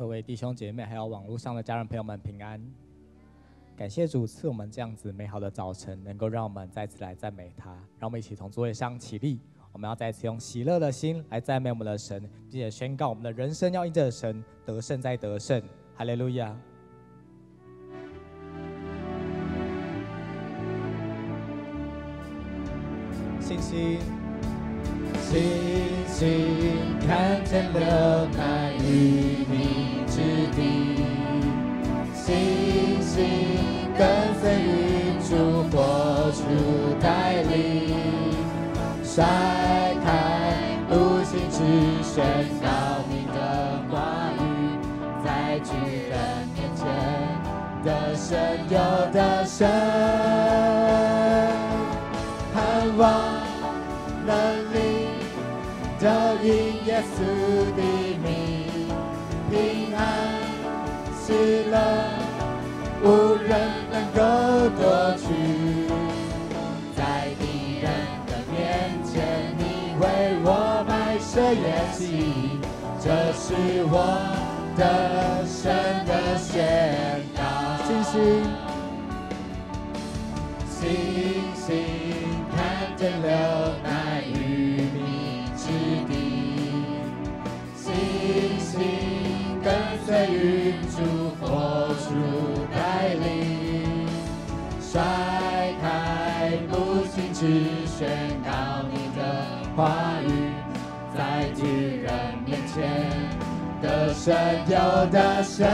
各位弟兄姐妹，还有网络上的家人朋友们平安。感谢主赐我们这样子美好的早晨，能够让我们再次来赞美他。让我们一起从座位上起立，我们要再次用喜乐的心来赞美我们的神，并且宣告我们的人生要因着神得胜再得胜。哈利路亚！信心， 星星看见了那玉米之地，星星跟随云柱火柱带领，甩开无形之宣告你的话语，在巨人面前得胜有得胜，盼望能力都因耶稣的名，平安喜乐无人能够夺取，在敌人的面前你为我摆设筵席，这是我的神的宣告。星星看见了那玉米之地，星星跟随云柱火柱带领，甩开不幸之宣告你的话语，在巨人面前得胜有得胜，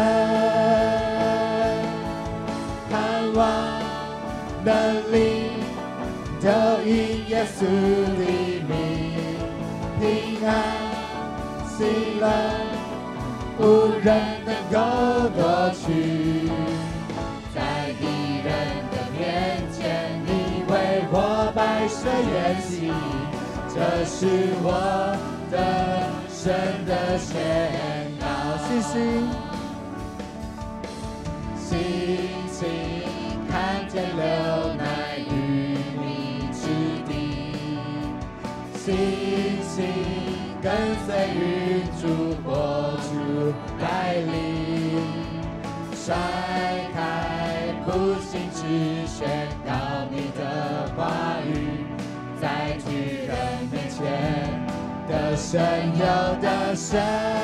盼望能力都因耶稣的名，平安喜乐无人能够夺取，在敌人的面前你为我摆设筵席，这是我的神的宣告。星星看见了那玉米之地，星星跟随云柱火柱带领，甩开不幸之宣告你的话语，在巨人面前得胜有得胜，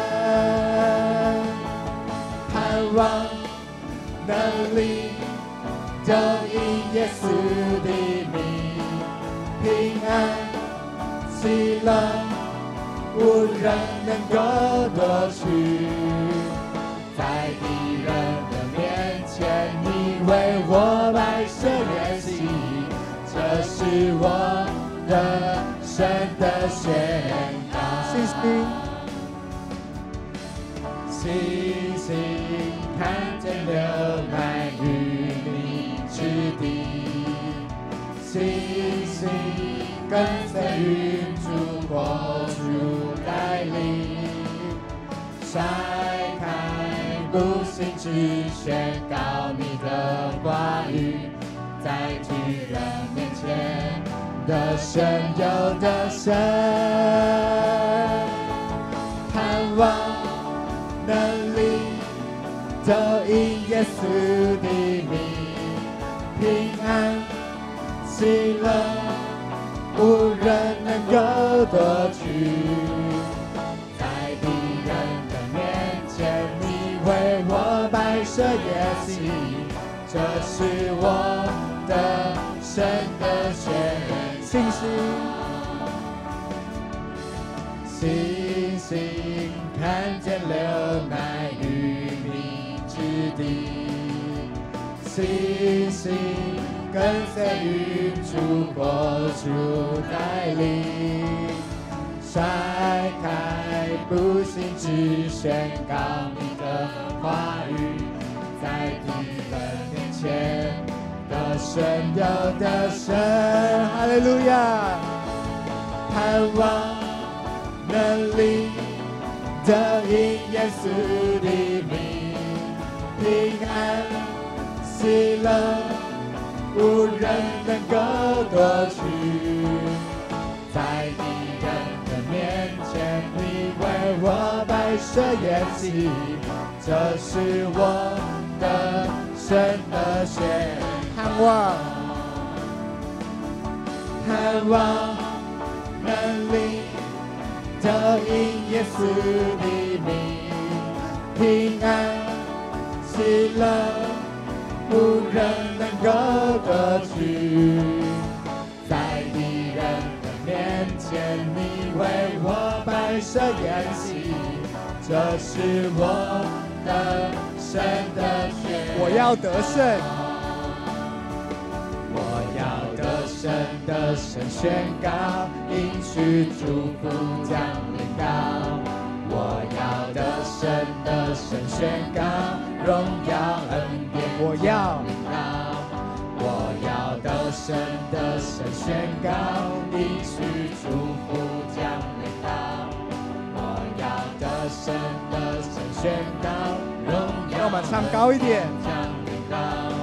盼望能力都因耶稣的名，平安喜乐无人能够夺取，在敌人的面前你为我摆设筵席，这是我的神的宣告。星星看见了那玉米之地，星星跟随云柱火柱带领，甩开不幸之宣告你的话语，在巨人面前得胜有得胜，盼望能力都因耶稣的名，平安喜乐无人能够夺取，在敌人的面前你为我摆设筵席，这是我的神的宣告。星星看见了那玉米之地，星星跟随云柱火柱带领，甩开不幸之宣告你的话语，在敌人面前得胜有得胜。哈利路亚！盼望能力都因耶稣的名，平安喜乐无人能够夺取，在敌人的面前你为我摆设筵息，这是我的神的宣盼望， 盼望能力得因耶稣的名，平安喜乐无人能够夺取，在敌人的面前你为我摆设筵席，这是我的神的宣我要得胜， 我要得胜的神宣告，应许祝福降临到。我要得胜的神宣告，荣耀恩典我要临到。我要得胜的神宣告，应许祝福降临到。我要得胜的神宣告，荣耀让我们唱高一点。 降临到。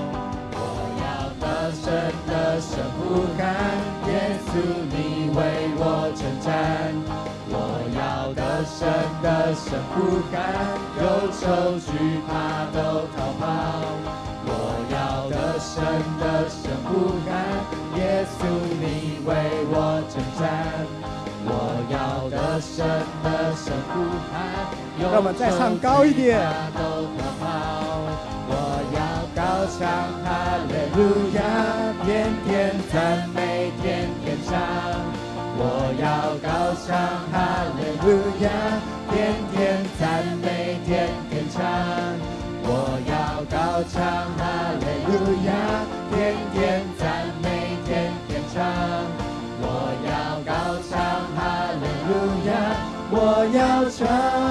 得胜的神呼喊，耶稣你为我征战。我要得胜的神呼喊，忧愁惧怕都逃跑。我要得胜的神呼喊，耶稣你为我征战。我要得胜的神呼喊， 让我们再唱高一点。 都逃跑。我要高唱哈利路亚，天天赞美，天天唱。我要高唱哈利路亚，天天赞美，天天唱。我要高唱哈利路亚，天天赞美，天天唱。我要高唱哈利路亚，我要唱，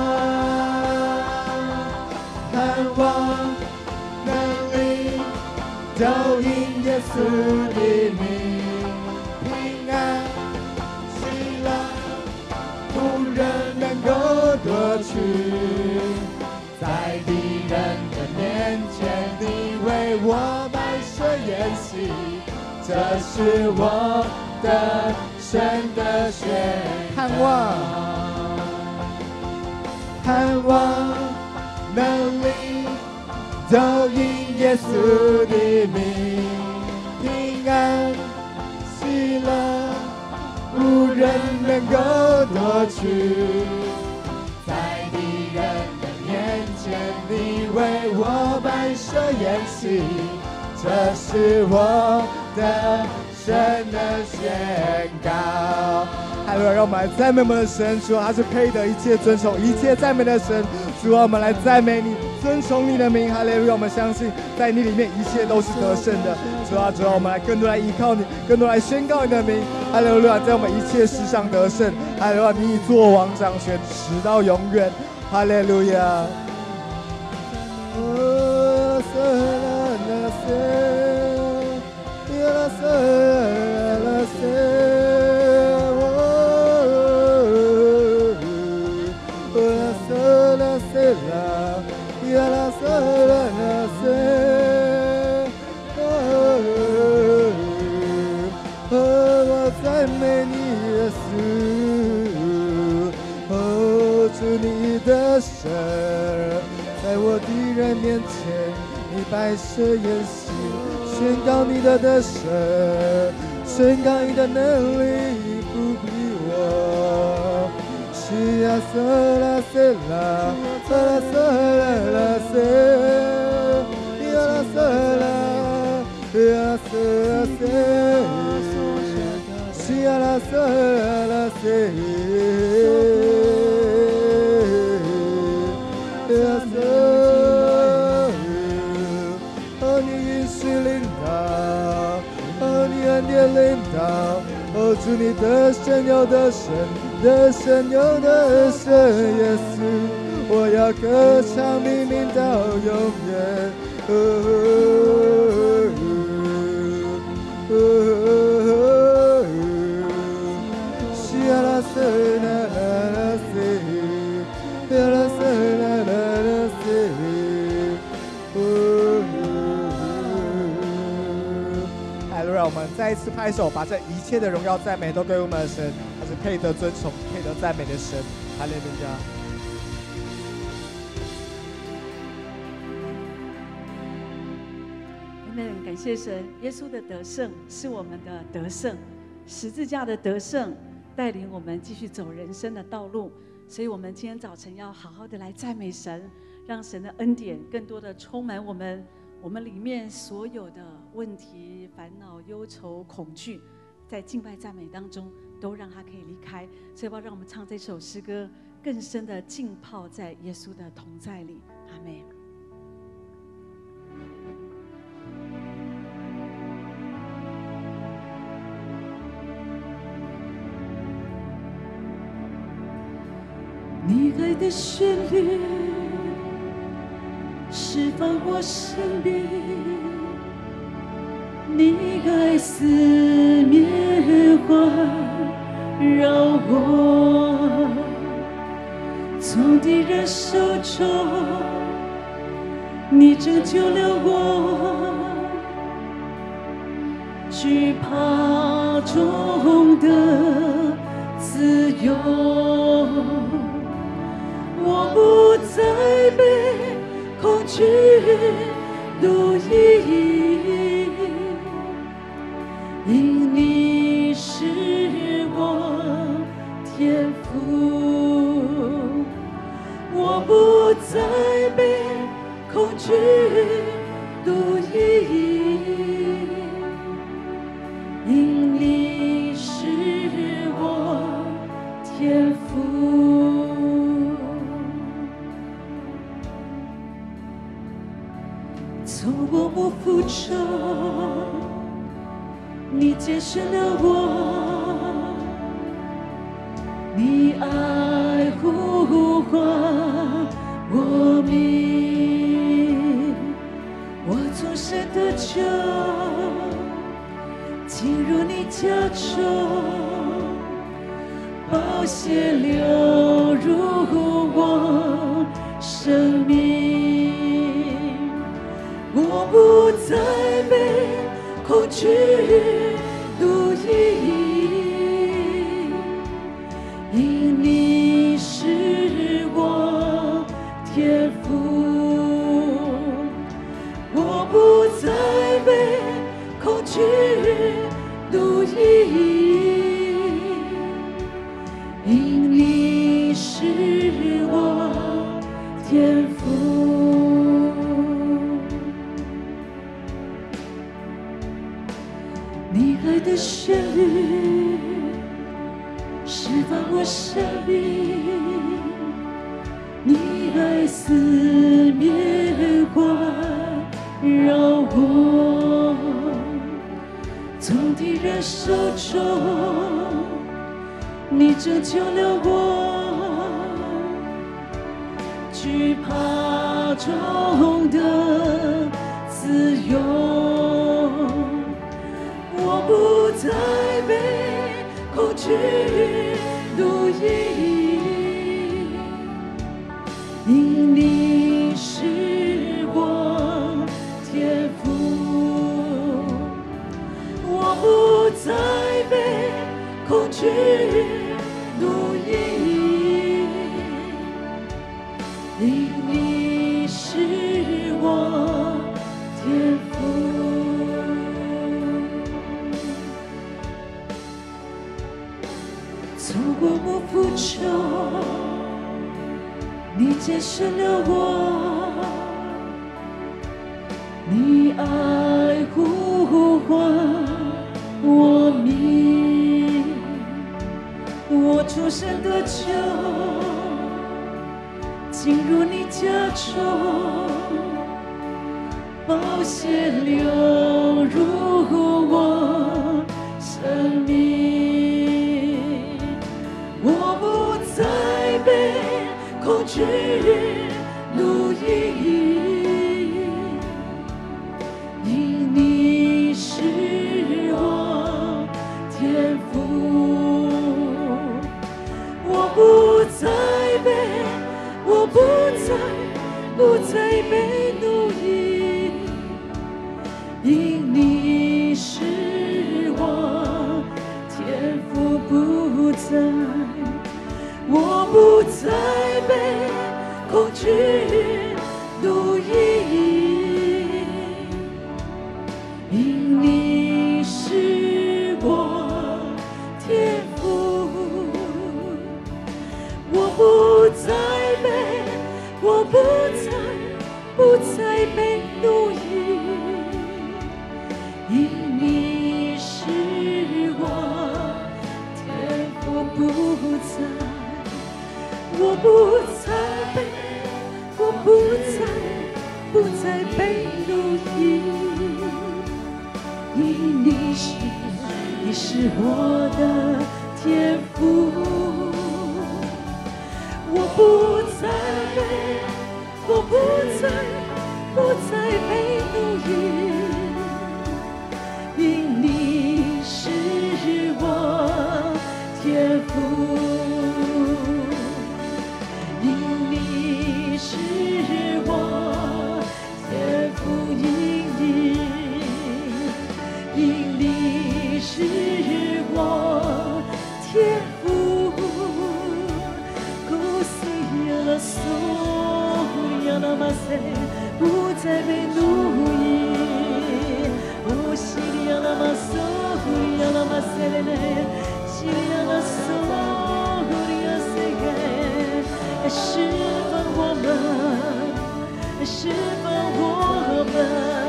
盼望能力都因耶稣的名，平安喜乐无人能够夺取，在敌人的面前你为我摆设筵席，这是我的神的宣盼望， 盼望能力都因耶稣的名，平安喜乐无人能够夺取，在敌人的面前你为我摆设筵席，这是我的神的宣告。 哈利路亚！让我们来赞美我们的神，主啊，他是配得一切尊崇、一切赞美的神。主啊，我们来赞美你，尊崇你的名。哈利路亚！我们相信在你里面一切都是得胜的。主啊，主啊，我们来更多来依靠你，更多来宣告你的名。哈利路亚！在我们一切事上得胜。哈利路亚！你已作王掌权，直到永远。哈利路亚！我赞美你耶稣，哦，主你的神，在我敌人面前，你摆设筵席，宣告你的得胜，宣告你的能力不比我。西呀瑟拉瑟拉，瑟拉瑟拉拉瑟，呀拉瑟拉，呀瑟拉瑟，西呀拉瑟拉瑟，呀瑟，哦，你允许领导，哦，你恩典领导。哦，主你的神有的神，的神有的神，耶稣，我要歌唱你名到永远。西阿拉瑟拉拉拉西，阿拉瑟拉拉拉西。让我们再一次拍手，把这一切的荣耀赞美都归我们的神，他是配得尊崇、配得赞美的神。哈利路亚。 们，感谢神，耶稣的得胜是我们的得胜，十字架的得胜带领我们继续走人生的道路。所以我们今天早晨要好好的来赞美神，让神的恩典更多的充满我们，我们里面所有的问题、烦恼、忧愁、恐惧，在敬拜赞美当中都让它可以离开。所以要不要让我们唱这首诗歌，更深的浸泡在耶稣的同在里。阿们。你爱的旋律释放我生命，你爱四面环绕我，从敌人手中你拯救了我，惧怕中的自由。我不再被恐惧奴役，因你是我天父。我不再被恐惧奴役，因你是我天父。从我不复仇，你拣选了我，你爱呼唤我名，我从神得救，进入你家中，宝血流入我生命。我不再被恐惧奴役，因你是我天父。我不再被恐惧奴役，因你是我天父。你爱的旋律释放我生命，你爱四面环绕我，从敌人手中你拯救了我，惧怕中的自由。我不再被恐惧奴役，因你是我天父。我不再被恐惧奴役，因你是我天父。从我不复仇，你拣选了我，你爱呼唤我名，我出生得救，进入你家中，宝血流入我生命。我不再被恐惧奴役，因你是我天父。我不再被奴役，因你是我天父。不再，我不再被恐惧奴役， 我天父，我不再被，我不再被奴役，因你是我天父，我不再被奴役，因你是我的天父，我不再被奴役，因你是我天父。不再被奴役，哦，西里亚拉玛索，古里亚拉玛塞勒内，西里亚拉索，古里亚塞给，释放我们，释放我们。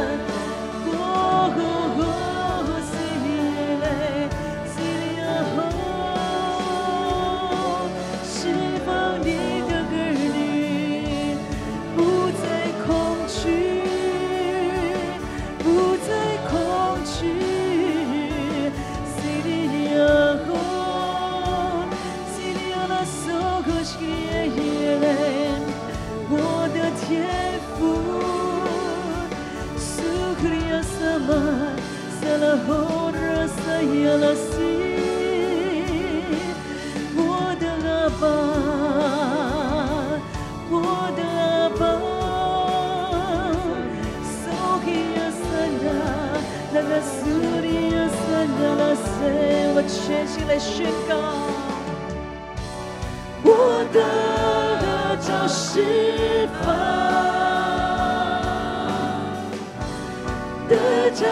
我的阿爸，我的阿爸，索基亚萨达，那个苏里亚萨达拉塞，我全心来宣告，我的找释放，得着。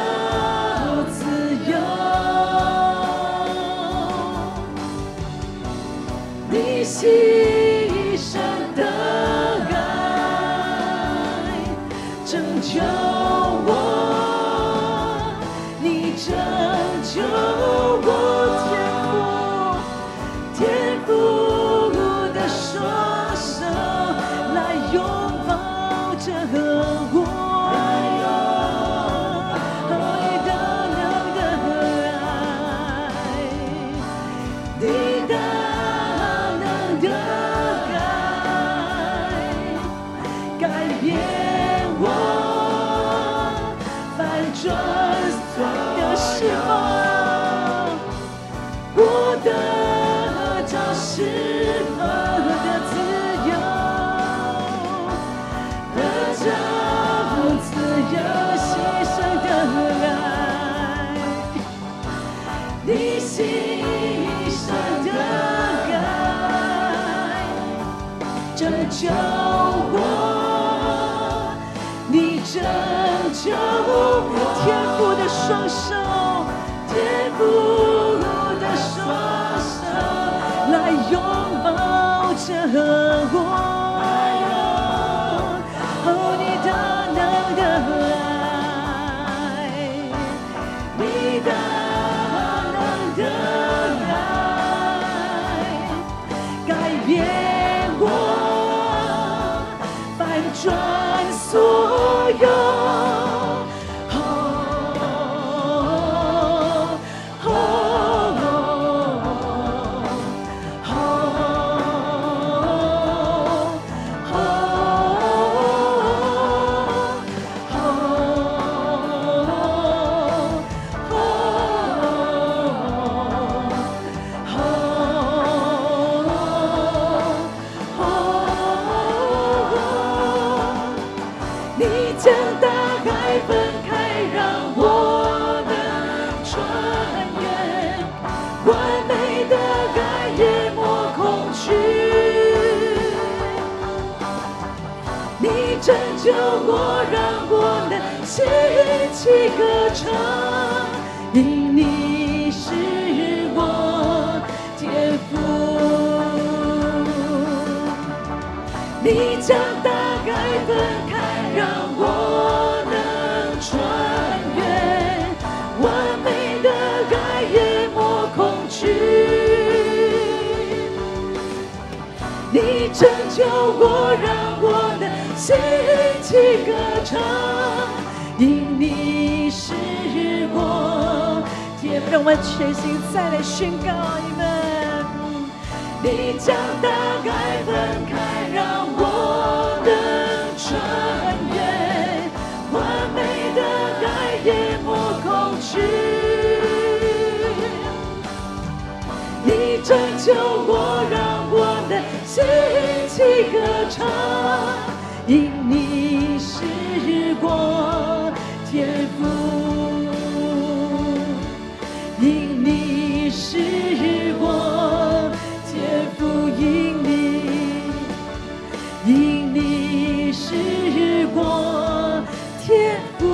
牺牲的爱拯救我，你拯救我，天父的双手来拥抱着我。救我，你拯救天父的双手，天父的双手来拥抱着我。哦，你大能的爱，你大能的爱，改变我。转所有。拯救我，让我能兴起歌唱，因你你将大海分开，让我能穿越完美的海，淹没恐惧。你拯救我，让我的心起歌唱，因你是我。天父，让我们全心再来宣告你们。你将大海分开，让我能穿越完美的海，淹没恐惧。你拯救我，让我的心起歌唱，因你是我天父，因你是我天父，因你是我天父。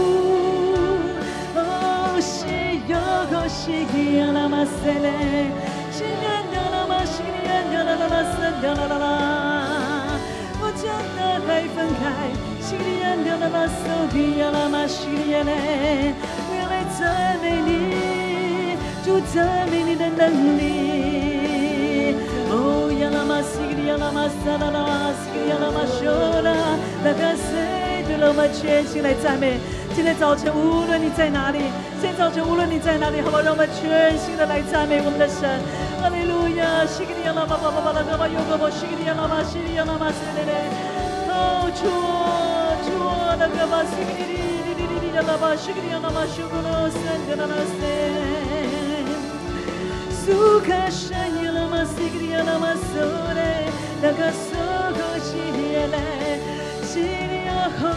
哦，西哟西呀啦嘛塞嘞，西呀啦嘛西呀啦啦啦塞呀啦啦啦，我将大海分开，西呀啦啦索比呀啦嘛西呀嘞，我要来赞美你，主赞美你的能力。哦呀啦嘛西呀啦嘛萨啦啦西呀啦嘛修啦，那个谁对了，我们全心来赞美。今天早晨，无论你在哪里，今天早晨无论你在哪里，好不好？让我们全心的来赞美我们的神。哈利路亚！西格利亚拉巴巴巴巴拉巴巴尤格巴西格利亚拉巴西格利亚拉巴塞勒勒。哦，主啊，那个巴西格利利拉巴西格利亚拉巴修格罗森德拉拉塞。苏卡山耶拉玛西格利亚拉玛索勒，那个索格西耶勒，西利亚吼。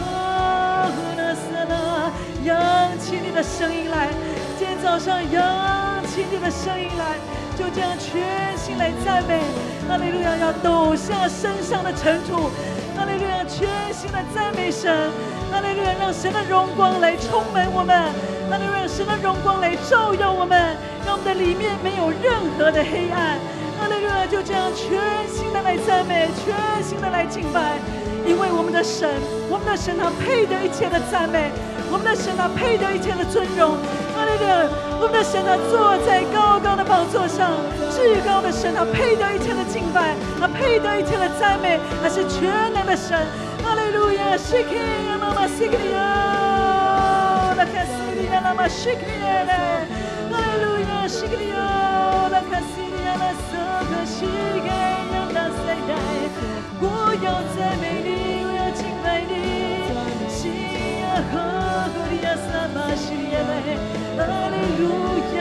扬起你的声音来，今天早上扬起你的声音来，就这样全心来赞美。哈利路亚，要抖下身上的尘土。哈利路亚，全心的赞美神。哈利路亚，让神的荣光来充满我们。哈利路亚，让神的荣光来照耀我们，让我们的里面没有任何的黑暗。哈利路亚，就这样全心的来赞美，全心的来敬拜。因为我们的神他配得一切的赞美，我们的神他配得一切的尊荣。哈利路亚，我们的神他坐在高高的宝座上，至高的神他配得一切的敬拜，他配得一切的赞美，他是全能的神。哈利路亚，西基亚拉玛西基亚，拉卡西利亚拉玛西基亚嘞，哈利路亚，西基亚拉卡西利亚拉索克西基亚拉塞耶，我要赞美你，我要敬拜你，西呀哈古利亚萨巴西耶嘞，哈利路亚，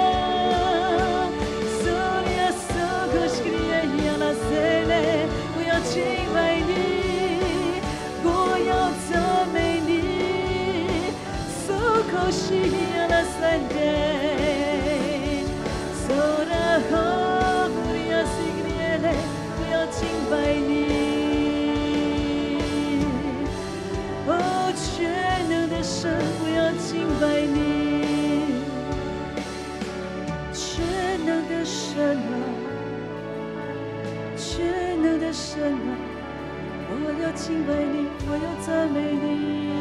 索利亚索克西利亚拉塞嘞，我要敬拜你，我要赞美你，索克西呀拉塞耶，索拉哈古利亚西利耶嘞，我要敬拜你。全能的神，我要敬拜你。全能的神啊，全能的神啊，我要敬拜你，我要赞美你。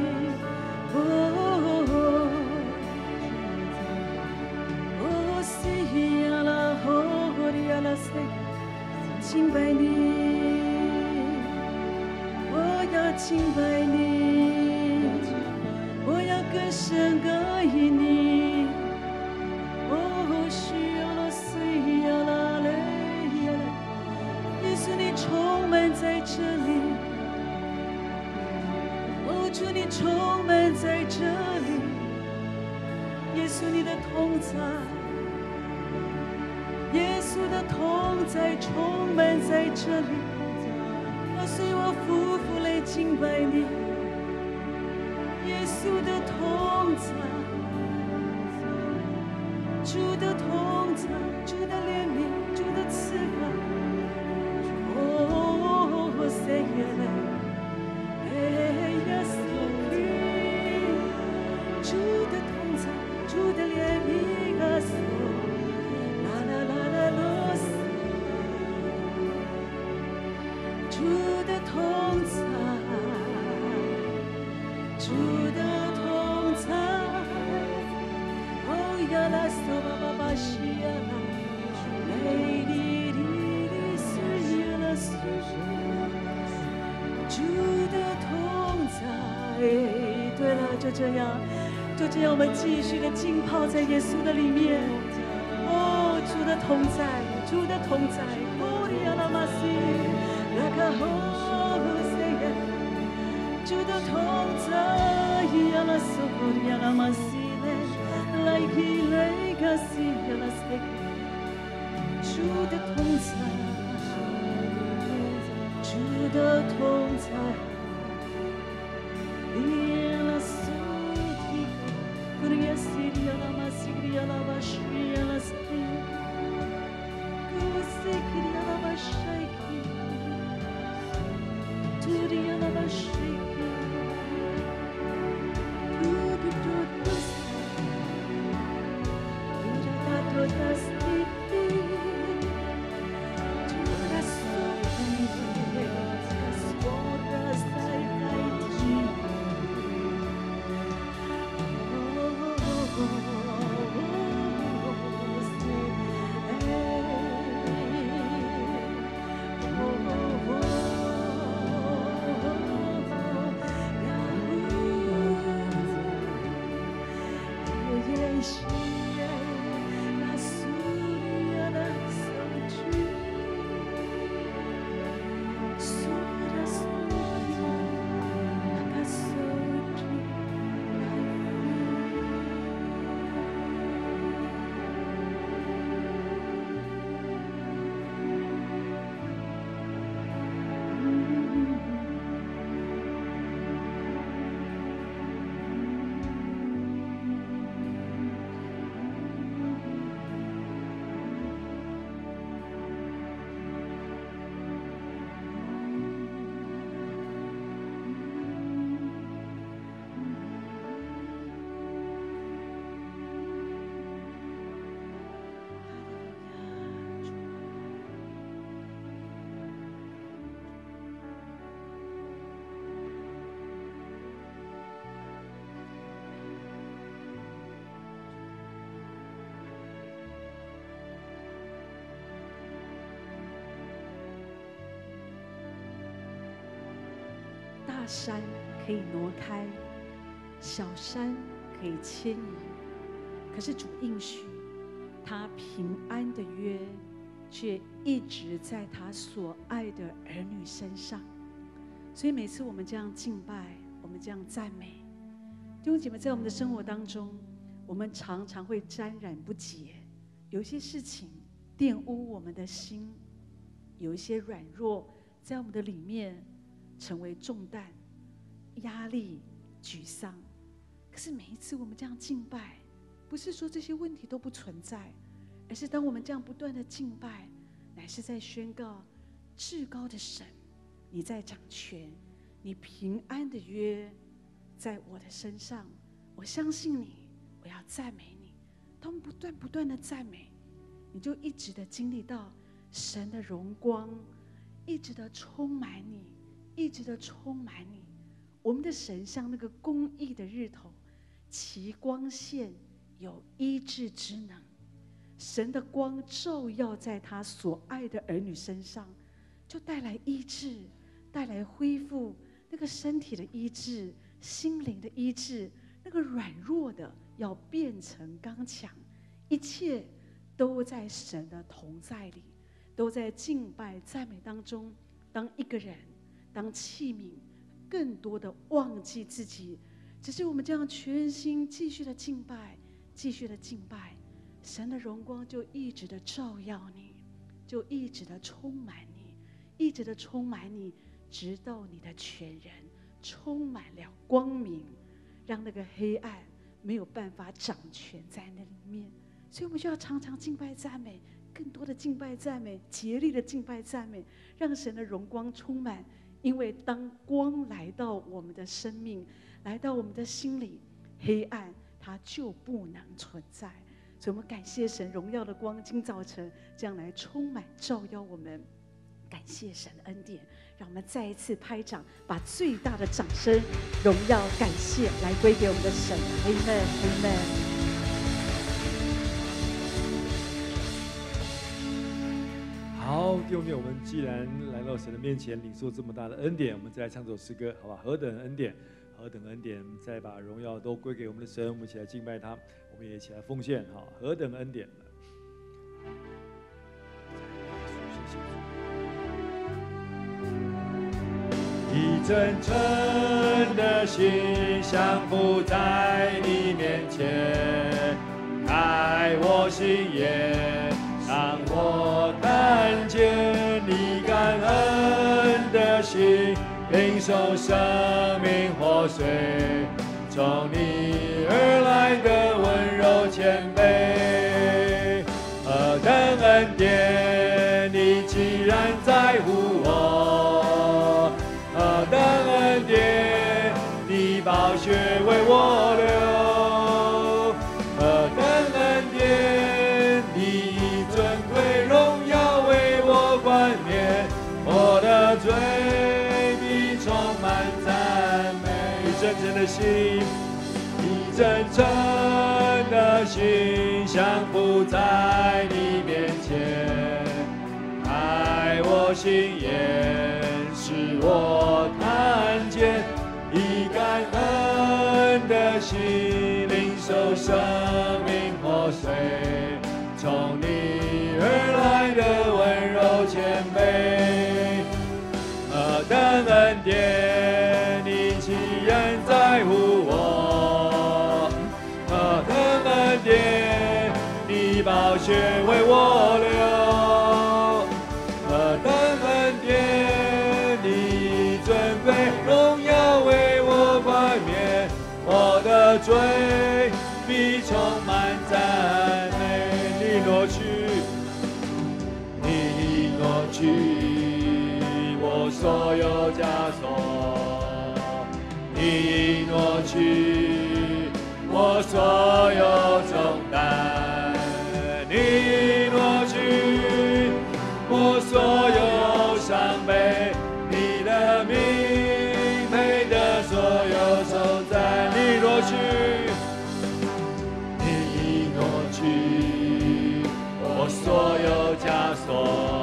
西呀拉吼里呀拉塞，敬拜你。我要敬拜你，我要更深爱你。哦，需要了水呀啦嘞呀啦，耶稣你充满在这里，哦，主你充满在这里，耶稣你的同在，耶稣的同在充满在这里。所以我夫妇来敬拜你，耶稣的同在，主的同在，主的怜悯，主的慈爱。哦，谁也来，哎呀，主的同在，主的怜悯啊，啦啦啦啦啦，主。 就这样，就这样，我们继续的浸泡在耶稣的里面。哦，主的同在，主的同在，哦利亚拉玛西，拉卡吼塞耶，主的同在，亚拉索利亚拉玛西嘞，来基来卡西亚拉塞克，主的同在，主的同在。 大山可以挪开，小山可以迁移，可是主应许他平安的约却一直在他所爱的儿女身上。所以每次我们这样敬拜，我们这样赞美，弟兄姐妹，在我们的生活当中，我们常常会沾染不洁，有一些事情玷污我们的心，有一些软弱在我们的里面成为重担、压力、沮丧。可是每一次我们这样敬拜，不是说这些问题都不存在，而是当我们这样不断的敬拜，乃是在宣告至高的神，你在掌权，你平安的约在我的身上，我相信你，我要赞美你。当我们不断的赞美，你就一直的经历到神的荣光，一直的充满你，一直的充满你。我们的神像那个公义的日头，其光线有医治之能。神的光照耀在他所爱的儿女身上，就带来医治，带来恢复，那个身体的医治，心灵的医治，那个软弱的要变成刚强。一切都在神的同在里，都在敬拜赞美当中。当一个人，当器皿更多的忘记自己，只是我们这样全心继续的敬拜，继续的敬拜，神的荣光就一直的照耀你，就一直的充满你，一直的充满你，直到你的全人充满了光明，让那个黑暗没有办法掌权在那里面。所以我们就要常常敬拜赞美，更多的敬拜赞美，竭力的敬拜赞美，让神的荣光充满。因为当光来到我们的生命，来到我们的心里，黑暗它就不能存在。所以我们感谢神，荣耀的光今早晨这样来充满照耀我们。感谢神的恩典，让我们再一次拍掌，把最大的掌声、荣耀、感谢来归给我们的神。Amen Amen。 好，弟兄姐妹，我们既然来到神的面前，领受这么大的恩典，我们再来唱这首诗歌，好吧？何等恩典何等恩典！再把荣耀都归给我们的神，我们一起来敬拜他，我们也一起来奉献。好，何等恩典！ 以真诚的心降服在你面前，开我心眼，让我看见你感恩的心，领受生命活水，从你而来的温柔谦卑。何等恩典，你既然在乎我，何等恩典，你宝血为我流，何等恩典，你以尊贵荣耀为我冠冕，我的罪必充满赞美。以真诚的心，以真诚的心降服在你面前，开我心眼，使我看见以感恩的心，领受生命活水，从你而来的温柔谦卑。何等恩典，你既然在乎我，何等恩典，你宝血为我流，何等恩典，你尊贵荣耀为我冠冕，我的罪必充满赞美。你挪去，你挪去我所有枷锁，你挪去我所有重担，你挪去我所有伤悲，你的名配得所有颂赞。你挪去，你挪去我所有枷锁，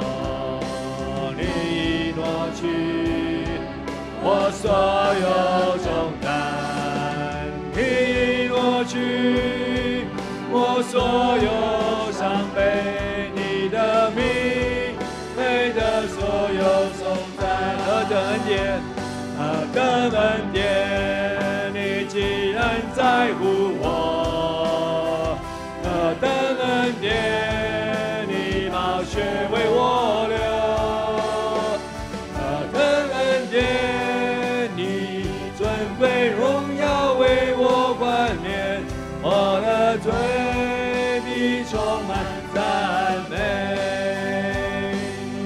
你挪去我所有重担，你挪去我所有伤悲，你的名配得所有颂赞。何等恩典，何等恩典，你既然在乎我，何等恩典，你宝血为我流，何等恩典，你尊贵荣耀为我冠冕，我的罪必充满赞美。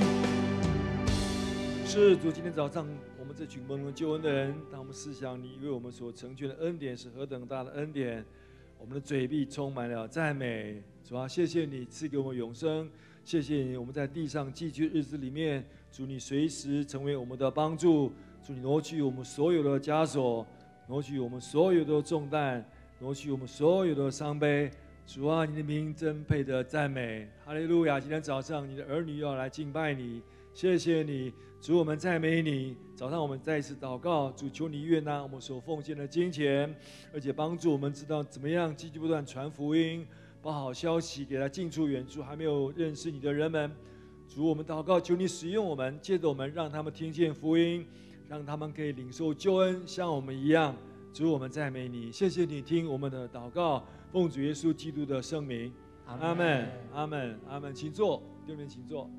是主，今天早上我们这群蒙了救恩的人，当我们思想你为我们所成就的恩典是何等大的恩典，我们的嘴必充满了赞美。主啊，谢谢你赐给我们永生，谢谢你我们在地上寄居的日子里面，主你随时成为我们的帮助，主你挪去我们所有的枷锁，挪去我们所有的重担，挪去我们所有的伤悲。主啊，你的名真配得赞美，哈利路亚！今天早上你的儿女要来敬拜你，谢谢你，主，我们赞美你。早上我们再一次祷告，主，求你悦纳我们所奉献的金钱，而且帮助我们知道怎么样积极不断传福音，把好消息给他近处远处还没有认识你的人们。主，我们祷告，求你使用我们，借着我们让他们听见福音，让他们可以领受救恩，像我们一样。主，我们赞美你，谢谢你听我们的祷告，奉主耶稣基督的圣名，阿们，阿们，阿们。请坐，弟兄们请坐。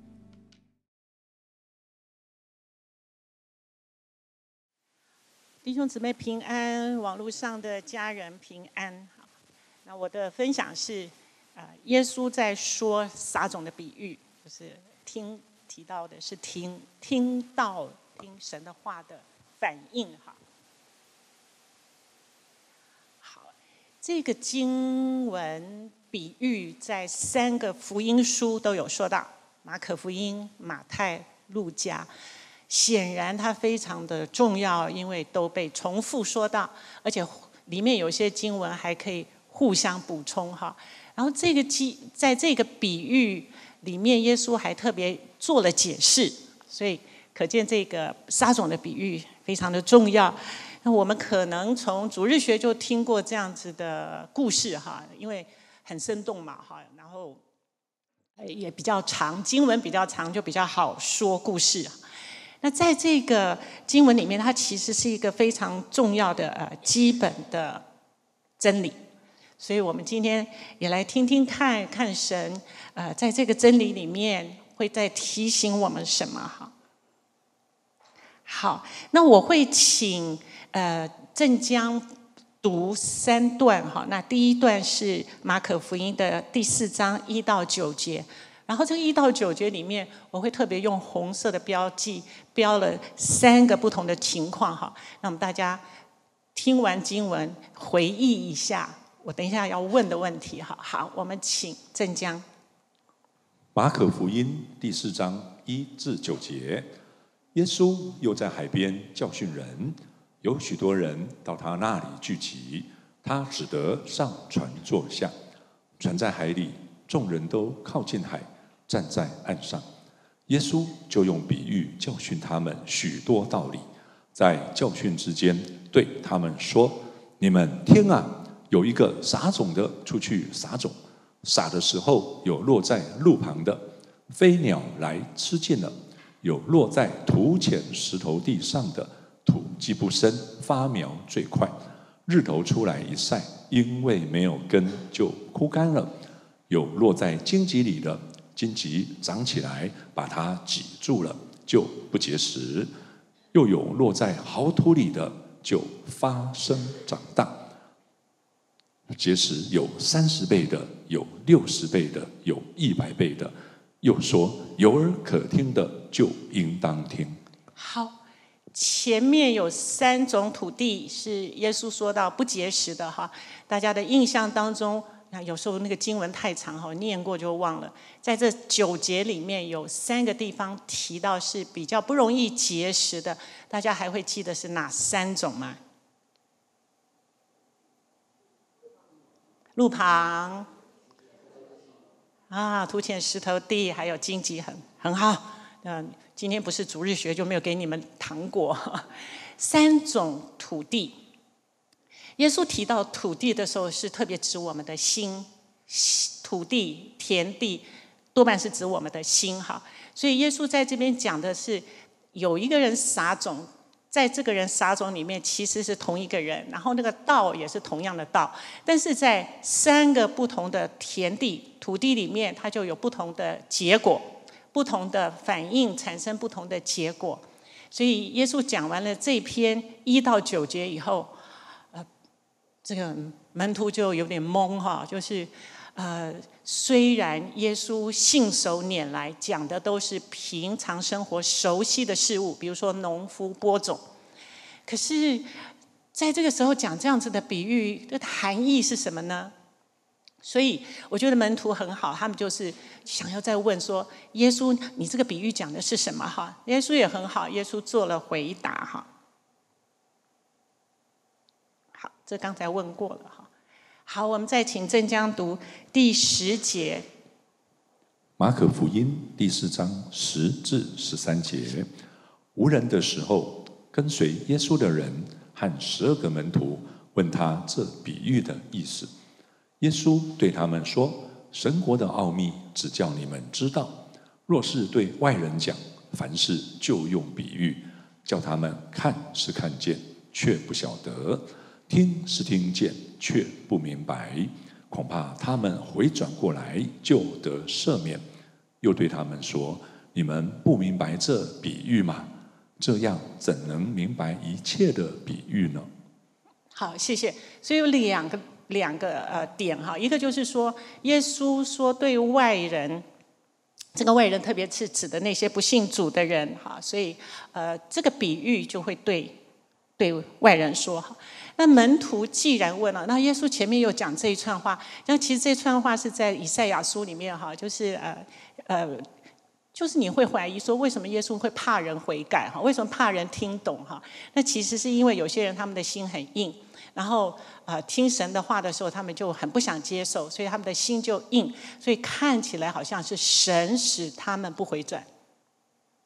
弟兄姊妹平安，网络上的家人平安。好，那我的分享是，耶稣在说撒种的比喻，就是提到的是听神的话的反应。好，这个经文比喻在3个福音书都有说到，马可福音、马太、路加。显然它非常的重要，因为都被重复说到，而且里面有些经文还可以互相补充哈。然后在这个比喻里面，耶稣还特别做了解释，所以可见这个撒种的比喻非常的重要。 那我们可能从主日学就听过这样子的故事哈，因为很生动嘛哈，然后也比较长，经文比较长，就比较好说故事。那在这个经文里面，它其实是一个非常重要的基本的真理，所以我们今天也来听听看看神在这个真理里面会在提醒我们什么哈。好，那我会请郑江读3段哈。那第1段是马可福音的第4章1到9节，然后这个1到9节里面，我会特别用红色的标记标了3个不同的情况哈。那我们大家听完经文回忆一下我等一下要问的问题哈。好，我们请郑江。 马可福音第4章1至9节，耶稣又在海边教训人，有许多人到他那里聚集，他只得上船坐下。船在海里，众人都靠近海，站在岸上。耶稣就用比喻教训他们许多道理，在教训之间对他们说：你们听啊，有一个撒种的出去撒种，撒的时候有落在路旁的，飞鸟来吃尽了；有落在土浅石头地上的，土既不深，发苗最快，日头出来一晒，因为没有根就枯干了；有落在荆棘里的，荆棘长起来把它挤住了，就不结实；又有落在好土里的，就发生长大，结实有30倍的，有60倍的，有100倍的。又说：有耳可听的，就应当听。 好，前面有3种土地是耶稣说到不结实的哈，大家的印象当中，有时候那个经文太长哈，念过就忘了。在这9节里面有3个地方提到是比较不容易结实的，大家还会记得是哪3种吗？路旁啊，土浅石头地，还有荆棘很好。今天不是主日学，就没有给你们糖果。3种土地，耶稣提到土地的时候，是特别指我们的心。土地、田地，多半是指我们的心哈。所以耶稣在这边讲的是，有一个人撒种。在这个人撒种里面，其实是同一个人，然后那个道也是同样的道，但是在3个不同的田地、土地里面，它就有不同的结果，不同的反应产生不同的结果。所以耶稣讲完了这篇1到9节以后，这个门徒就有点懵哈，就是虽然耶稣信手拈来讲的都是平常生活熟悉的事物，比如说农夫播种，可是在这个时候讲这样子的比喻的含义是什么呢？所以我觉得门徒很好，他们就是想要再问说，耶稣你这个比喻讲的是什么哈？耶稣也很好，耶稣做了回答哈。好，这刚才问过了哈。好，我们再请郑江读第10节。 马可福音第4章10至13节，无人的时候，跟随耶稣的人和12个门徒问他这比喻的意思。耶稣对他们说：神国的奥秘只叫你们知道，若是对外人讲，凡事就用比喻，叫他们看是看见，却不晓得；听是听见，却不明白，恐怕他们回转过来就得赦免。又对他们说：你们不明白这比喻吗？这样怎能明白一切的比喻呢？ 好，谢谢。所以有两个点哈，一个就是说，耶稣说对外人，这个外人特别是指的那些不信主的人哈，所以这个比喻就会对外人说哈。那门徒既然问了，那耶稣前面又讲这一串话，那其实这串话是在以赛亚书里面哈，就是你会怀疑说，为什么耶稣会怕人悔改哈？为什么怕人听懂哈？那其实是因为有些人他们的心很硬，然后听神的话的时候，他们就很不想接受，所以他们的心就硬，所以看起来好像是神使他们不回转。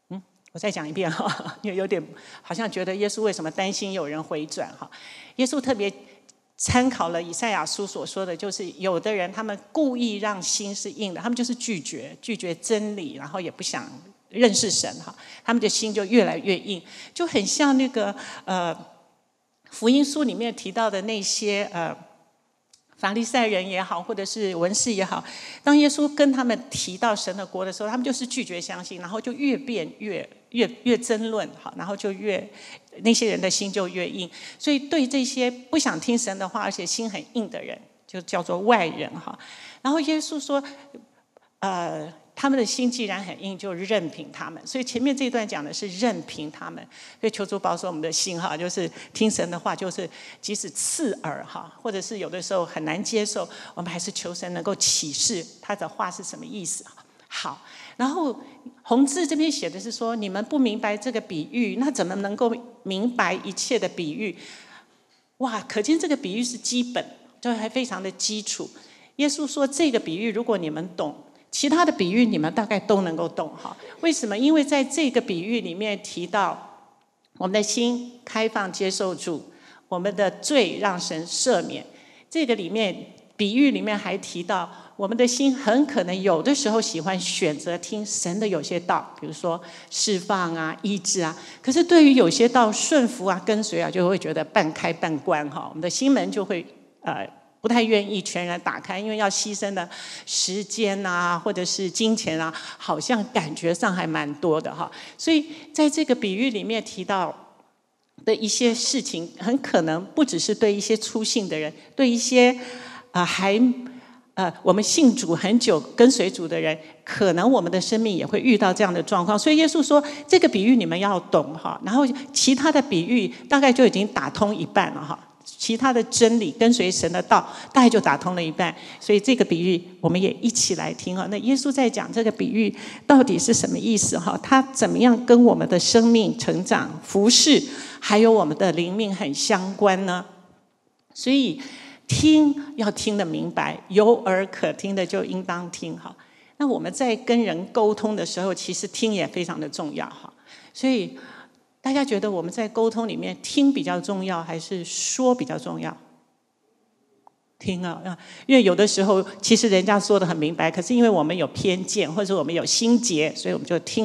我再讲一遍哈，因为有点好像觉得耶稣为什么担心有人回转哈？耶稣特别参考了以赛亚书所说的，就是有的人他们故意让心是硬的，他们就是拒绝真理，然后也不想认识神哈，他们的心就越来越硬，就很像那个福音书里面提到的那些法利赛人也好，或者是文士也好，当耶稣跟他们提到神的国的时候，他们就是拒绝相信，然后就越变越争论，好，然后就那些人的心就越硬。所以对这些不想听神的话，而且心很硬的人，就叫做外人哈。然后耶稣说，他们的心既然很硬，就任凭他们。所以前面这一段讲的是任凭他们。所以求主保守我们的心哈，就是听神的话，就是即使刺耳哈，或者是有的时候很难接受，我们还是求神能够启示他的话是什么意思。好，然后弘志这边写的是说，你们不明白这个比喻，那怎么能够明白一切的比喻？哇，可见这个比喻是基本，就还非常的基础。耶稣说这个比喻，如果你们懂，其他的比喻你们大概都能够懂哈。为什么？因为在这个比喻里面提到，我们的心开放接受主，我们的罪让神赦免。这个里面比喻里面还提到，我们的心很可能有的时候喜欢选择听神的有些道，比如说释放啊、医治啊。可是对于有些道顺服啊、跟随啊，就会觉得半开半关哈。我们的心门就会不太愿意全然打开，因为要牺牲的时间啊，或者是金钱啊，好像感觉上还蛮多的哈。所以在这个比喻里面提到的一些事情，很可能不只是对一些初信的人，对一些我们信主很久跟随主的人，可能我们的生命也会遇到这样的状况。所以耶稣说这个比喻你们要懂哈，然后其他的比喻大概就已经打通一半了哈，其他的真理跟随神的道大概就打通了一半。所以这个比喻我们也一起来听哈。那耶稣在讲这个比喻到底是什么意思哈？他怎么样跟我们的生命成长、服事，还有我们的灵命很相关呢？所以听要听得明白，有耳可听的就应当听哈。那我们在跟人沟通的时候，其实听也非常的重要哈。所以大家觉得我们在沟通里面听比较重要，还是说比较重要？听啊，因为有的时候其实人家说的很明白，可是因为我们有偏见，或者我们有心结，所以我们就听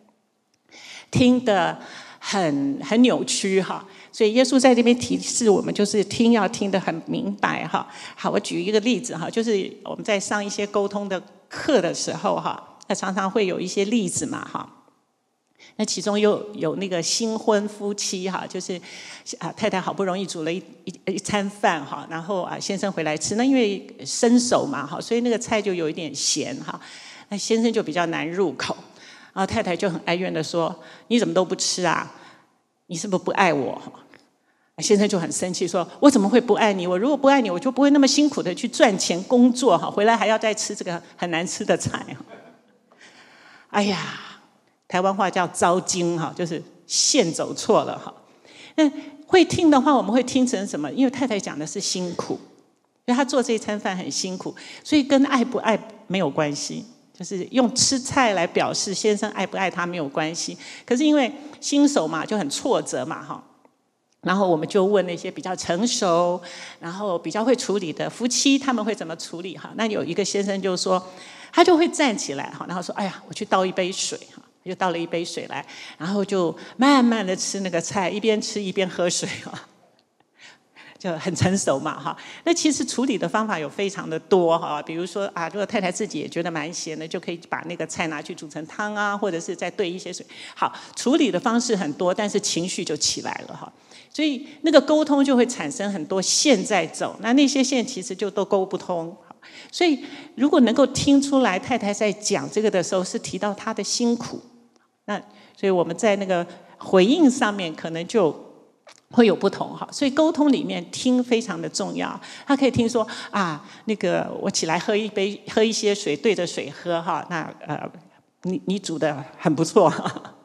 得很扭曲哈。所以耶稣在这边提示我们，就是听要听得很明白哈。好，我举一个例子哈，就是我们在上一些沟通的课的时候哈，那常常会有一些例子嘛哈。那其中又有那个新婚夫妻哈，就是太太好不容易煮了一餐饭哈，然后先生回来吃，那因为生手嘛哈，所以那个菜就有一点咸哈，那先生就比较难入口，然后太太就很哀怨的说：“你怎么都不吃啊？你是不是不爱我？”先生就很生气说：“我怎么会不爱你？我如果不爱你，我就不会那么辛苦的去赚钱工作哈，回来还要再吃这个很难吃的菜。”哎呀，台湾话叫糟经哈，就是线走错了哈。那会听的话，我们会听成什么？因为太太讲的是辛苦，因为她做这一餐饭很辛苦，所以跟爱不爱没有关系，就是用吃菜来表示先生爱不爱她没有关系。可是因为新手嘛，就很挫折嘛哈。然后我们就问那些比较成熟，然后比较会处理的夫妻，他们会怎么处理哈？那有一个先生就说，他就会站起来哈，然后说：“哎呀，我去倒一杯水哈。”就倒了一杯水来，然后就慢慢的吃那个菜，一边吃一边喝水哈，就很成熟嘛哈。那其实处理的方法有非常的多哈，比如说如果太太自己也觉得蛮咸的，就可以把那个菜拿去煮成汤啊，或者是再兑一些水。好，处理的方式很多，但是情绪就起来了哈。所以那个沟通就会产生很多线在走，那些线其实就都沟不通。所以如果能够听出来太太在讲这个的时候是提到她的辛苦，那所以我们在那个回应上面可能就会有不同哈。所以沟通里面听非常的重要。他可以听说那个我起来喝一些水，对着水喝哈。那你煮的很不错，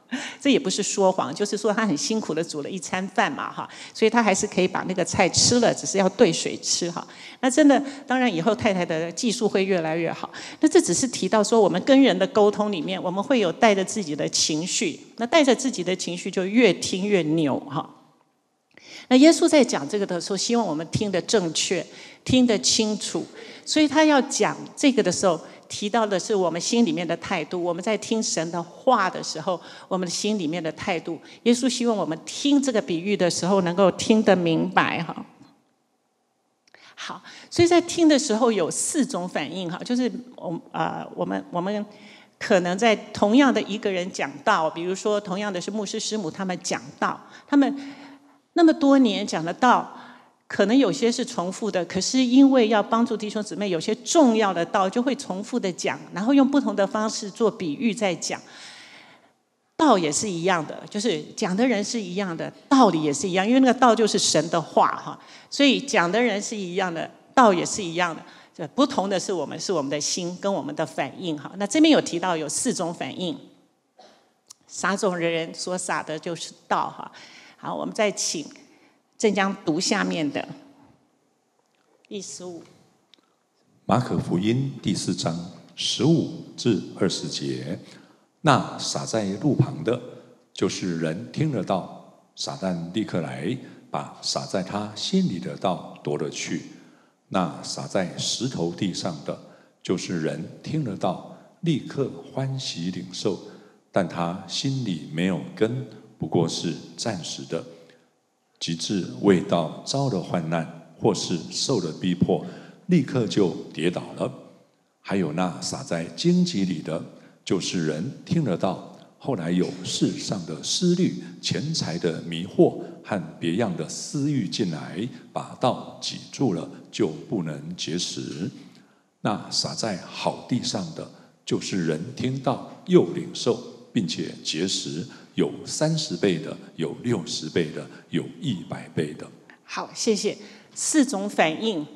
这也不是说谎，就是说他很辛苦的煮了一餐饭嘛哈，所以他还是可以把那个菜吃了，只是要兑水吃哈。那真的，当然以后太太的技术会越来越好。那这只是提到说，我们跟人的沟通里面，我们会有带着自己的情绪，那带着自己的情绪就越听越扭哈。那耶稣在讲这个的时候，希望我们听得正确，听得清楚，所以他要讲这个的时候，提到的是我们心里面的态度。我们在听神的话的时候，我们的心里面的态度。耶稣希望我们听这个比喻的时候，能够听得明白哈。好，所以在听的时候有4种反应哈，就是我们可能在同样的一个人讲道，比如说同样的是牧师师母，他们讲道，他们那么多年讲的道，可能有些是重复的，可是因为要帮助弟兄姊妹，有些重要的道就会重复的讲，然后用不同的方式做比喻在讲。道也是一样的，就是讲的人是一样的，道理也是一样，因为那个道就是神的话哈，所以讲的人是一样的，道也是一样的。不同的是我们的心跟我们的反应哈。那这边有提到有4种反应，撒种人所撒的就是道哈。好，我们再请正将读下面的第15。 马可福音第4章15至20节。那撒在路旁的，就是人听了道，撒旦立刻来，把撒在他心里的道夺了去。那撒在石头地上的，就是人听了道，立刻欢喜领受，但他心里没有根，不过是暂时的，及至为道遭了患难，或是受了逼迫，立刻就跌倒了。还有那撒在荆棘里的，就是人听了道，后来有世上的思虑、钱财的迷惑和别样的私欲进来，把道挤住了，就不能结实。那撒在好地上的，就是人听道又领受，并且结实，有30倍的，有60倍的，有100倍的。 好，谢谢。4种反应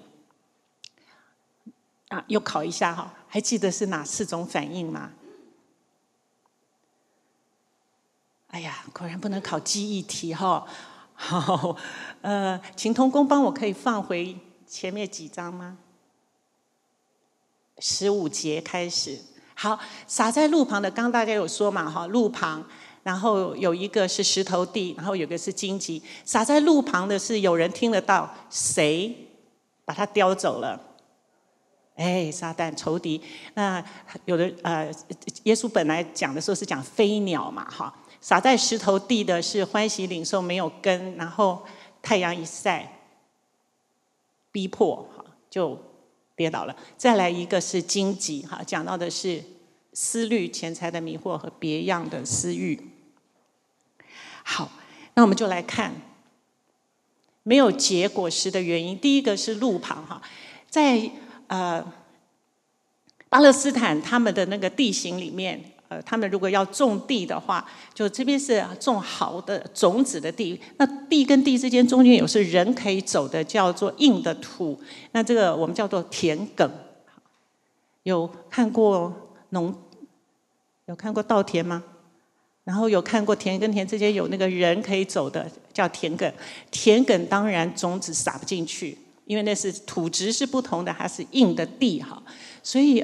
啊，又考一下哈，还记得是哪4种反应吗？哎呀，果然不能考记忆题哈。好，请同工帮我可以放回前面几章吗？15节开始。好，撒在路旁的，刚刚大家有说嘛哈，路旁，然后有一个是石头地，然后有一个是荆棘。撒在路旁的是有人听得到，谁把它叼走了？哎，撒旦仇敌。那有的耶稣本来讲的时候是讲飞鸟嘛哈。撒在石头地的是欢喜领受，没有根，然后太阳一晒，逼迫就跌倒了。再来一个是荆棘，讲到的是思虑、钱财的迷惑和别样的私欲。好，那我们就来看没有结果实的原因。第一个是路旁在巴勒斯坦他们的那个地形里面。他们如果要种地的话，就这边是种好的种子的地，那地跟地之间中间有是人可以走的，叫做硬的土，那这个我们叫做田埂。有看过稻田吗？然后有看过田跟田之间有那个人可以走的，叫田埂。田埂当然种子撒不进去，因为那是土质是不同的，它是硬的地哈，所以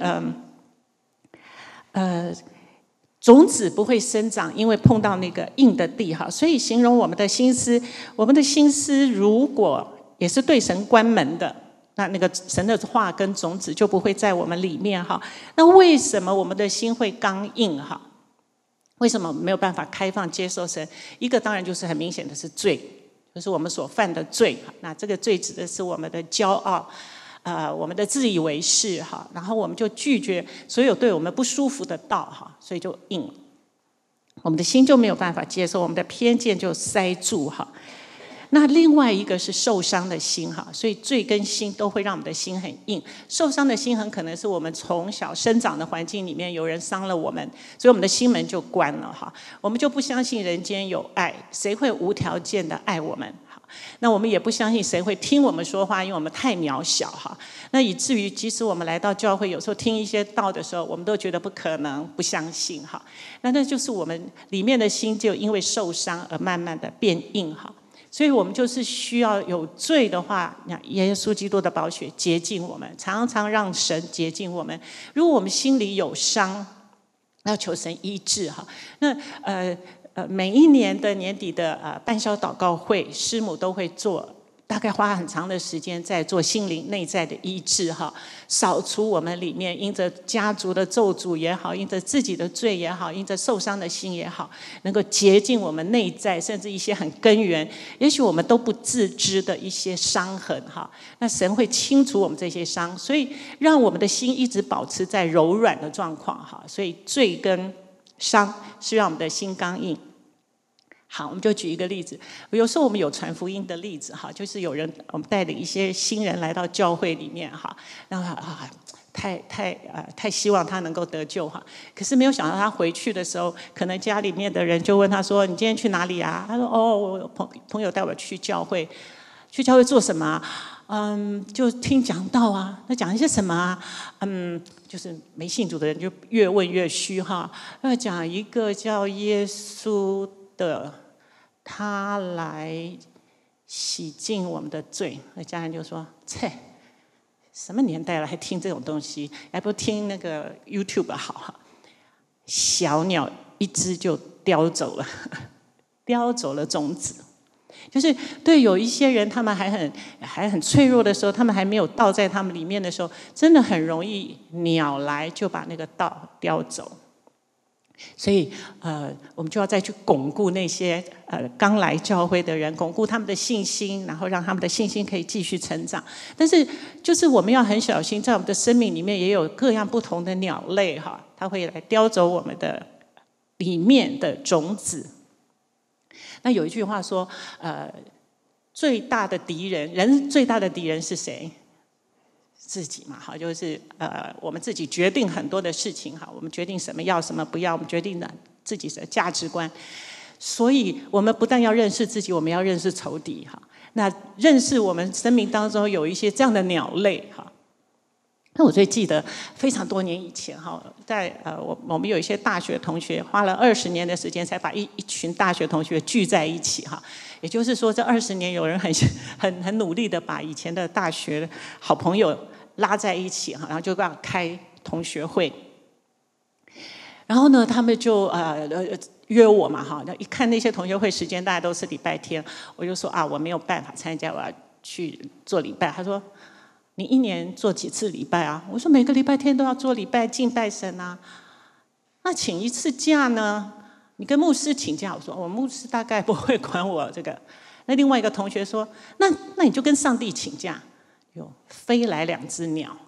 种子不会生长，因为碰到那个硬的地哈，所以形容我们的心思，如果也是对神关门的，那个神的话跟种子就不会在我们里面哈。那为什么我们的心会刚硬哈？为什么没有办法开放接受神？一个当然就是很明显的是罪，就是我们所犯的罪。那这个罪指的是我们的骄傲。我们的自以为是哈，然后我们就拒绝所有对我们不舒服的道哈，所以就硬了，我们的心就没有办法接受，我们的偏见就塞住哈。那另外一个是受伤的心哈，所以罪跟心都会让我们的心很硬。受伤的心很可能是我们从小生长的环境里面有人伤了我们，所以我们的心门就关了哈，我们就不相信人间有爱，谁会无条件的爱我们？好， 那我们也不相信神会听我们说话，因为我们太渺小哈。那以至于即使我们来到教会，有时候听一些道的时候，我们都觉得不可能，不相信哈。那就是我们里面的心就因为受伤而慢慢的变硬哈。所以我们就是需要有罪的话，耶稣基督的宝血洁净我们，常常让神洁净我们。如果我们心里有伤，要求神医治哈。那每一年的年底的半宵祷告会，师母都会做，大概花很长的时间在做心灵内在的医治哈，扫除我们里面因着家族的咒诅也好，因着自己的罪也好，因着受伤的心也好，能够洁净我们内在，甚至一些很根源，也许我们都不自知的一些伤痕哈。那神会清除我们这些伤，所以让我们的心一直保持在柔软的状况哈。所以罪跟伤是让我们的心刚硬。好，我们就举一个例子。有时候我们有传福音的例子哈，就是有人我们带领一些新人来到教会里面哈，然后太希望他能够得救哈。可是没有想到他回去的时候，可能家里面的人就问他说：“你今天去哪里啊？”他说：“哦，我朋友带我去教会。去教会做什么啊？就听讲道啊。那讲一些什么啊？就是没信主的人就越问越虚哈。要讲一个叫耶稣的，他来洗净我们的罪。那家人就说：“切，什么年代了，还听这种东西？还不听那个 YouTube 好哈。”小鸟一只就叼走了，叼走了种子。就是对有一些人，他们还很脆弱的时候，他们还没有道在他们里面的时候，真的很容易鸟来就把那个道叼走。所以我们就要再去巩固那些刚来教会的人，巩固他们的信心，然后让他们的信心可以继续成长。但是就是我们要很小心，在我们的生命里面也有各样不同的鸟类哈，它会来叼走我们的里面的种子。那有一句话说，最大的敌人，人最大的敌人是谁？自己嘛，好，就是我们自己决定很多的事情哈，我们决定什么要，什么不要，我们决定了自己的价值观。所以我们不但要认识自己，我们要认识仇敌哈。那认识我们生命当中有一些这样的鸟类哈。那我最记得非常多年以前哈，在我们有一些大学同学花了20年的时间才把一群大学同学聚在一起哈。也就是说，这20年有人很努力的把以前的大学好朋友拉在一起哈，然后就要开同学会。然后呢，他们就约我嘛哈，一看那些同学会时间大家都是礼拜天，我就说啊，我没有办法参加，我要去做礼拜。他说：“你一年做几次礼拜啊？”我说：“每个礼拜天都要做礼拜敬拜神啊。”那请一次假呢？你跟牧师请假。我说：“我牧师大概不会管我这个。”那另外一个同学说：“那你就跟上帝请假。”有飞来2只鸟。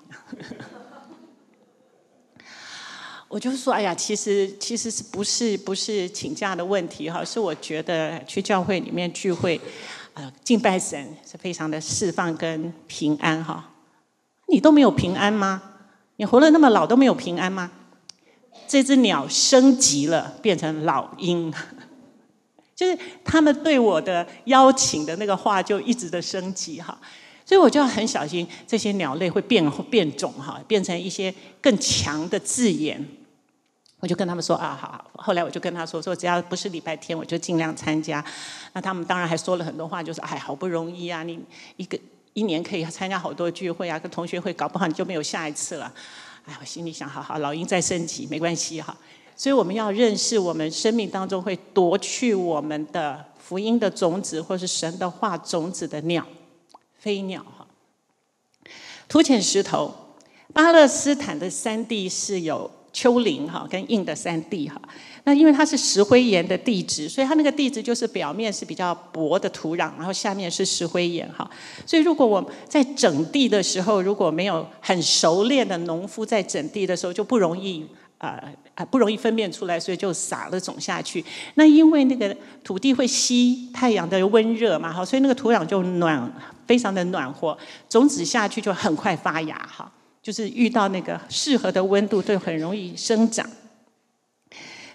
我就说：“哎呀，其实是不是请假的问题哈？是我觉得去教会里面聚会，敬拜神是非常的释放跟平安哈。你都没有平安吗？你活了那么老都没有平安吗？”这只鸟升级了，变成老鹰，就是他们对我的邀请的那个话就一直的升级哈。所以我就要很小心，这些鸟类会变种哈，变成一些更强的字眼。我就跟他们说啊，好。后来我就跟他说只要不是礼拜天，我就尽量参加。那他们当然还说了很多话，就是哎，好不容易啊，你一年可以参加好多聚会啊，跟同学会，搞不好你就没有下一次了。哎，我心里想，好，老鹰再升级没关系哈。所以我们要认识我们生命当中会夺去我们的福音的种子，或是神的话种子的鸟。飞鸟哈，土浅石头，巴勒斯坦的山地是有丘陵哈跟硬的山地哈。那因为它是石灰岩的地质，所以它那个地质就是表面是比较薄的土壤，然后下面是石灰岩哈。所以如果我在整地的时候，如果没有很熟练的农夫在整地的时候，就不容易分辨出来，所以就撒了种下去。那因为那个土地会吸太阳的温热嘛，所以那个土壤就非常的暖和，种子下去就很快发芽哈。就是遇到那个适合的温度，就很容易生长。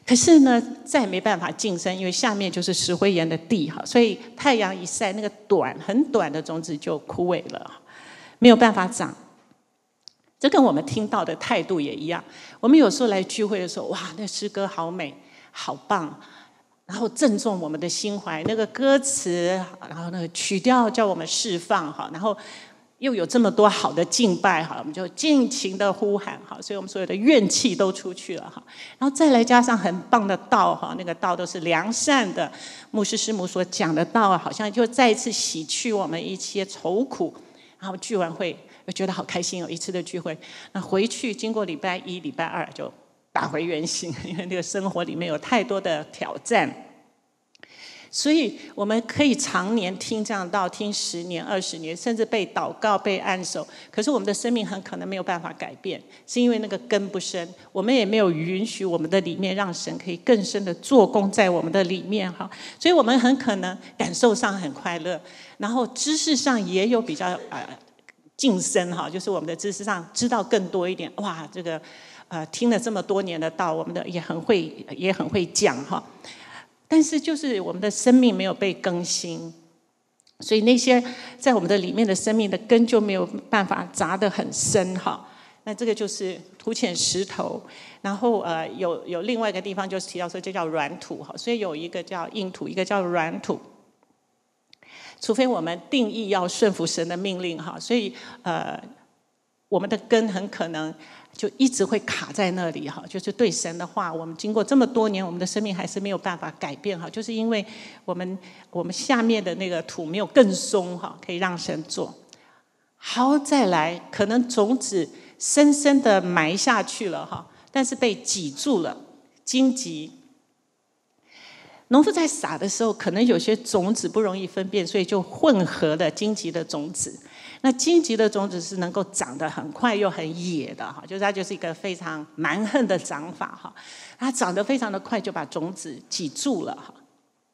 可是呢，再没办法晋升，因为下面就是石灰岩的地哈，所以太阳一晒，那个很短的种子就枯萎了，没有办法长。这跟我们听到的态度也一样。我们有时候来聚会的时候，哇，那诗歌好美，好棒，然后正中我们的心怀，那个歌词，然后那个曲调叫我们释放哈，然后又有这么多好的敬拜哈，我们就尽情的呼喊哈，所以我们所有的怨气都出去了哈。然后再来加上很棒的道哈，那个道都是良善的，牧师师母所讲的道，好像就再一次洗去我们一些愁苦。然后聚完会，我觉得好开心，有一次的聚会，那回去经过礼拜1、礼拜2就打回原形，因为那个生活里面有太多的挑战。所以我们可以常年听这样道，听10年、20年，甚至被祷告、被按手，可是我们的生命很可能没有办法改变，是因为那个根不深，我们也没有允许我们的里面让神可以更深的做工在我们的里面哈。所以我们很可能感受上很快乐，然后知识上也有比较晋升哈，就是我们的知识上知道更多一点。哇，这个听了这么多年的道，我们的也很会讲哈。但是就是我们的生命没有被更新，所以那些在我们的里面的生命的根就没有办法扎得很深哈。那这个就是土浅石头，然后有另外一个地方就是提到说这叫软土哈，所以有一个叫硬土，一个叫软土。除非我们定义要顺服神的命令哈，所以我们的根很可能就一直会卡在那里哈，就是对神的话，我们经过这么多年，我们的生命还是没有办法改变哈，就是因为我们下面的那个土没有更松哈，可以让神做。好，再来，可能种子深深的埋下去了哈，但是被挤住了，荆棘。农夫在撒的时候，可能有些种子不容易分辨，所以就混合了荆棘的种子。那荆棘的种子是能够长得很快又很野的哈，就是它就是一个非常蛮横的长法哈，它长得非常的快，就把种子挤住了哈。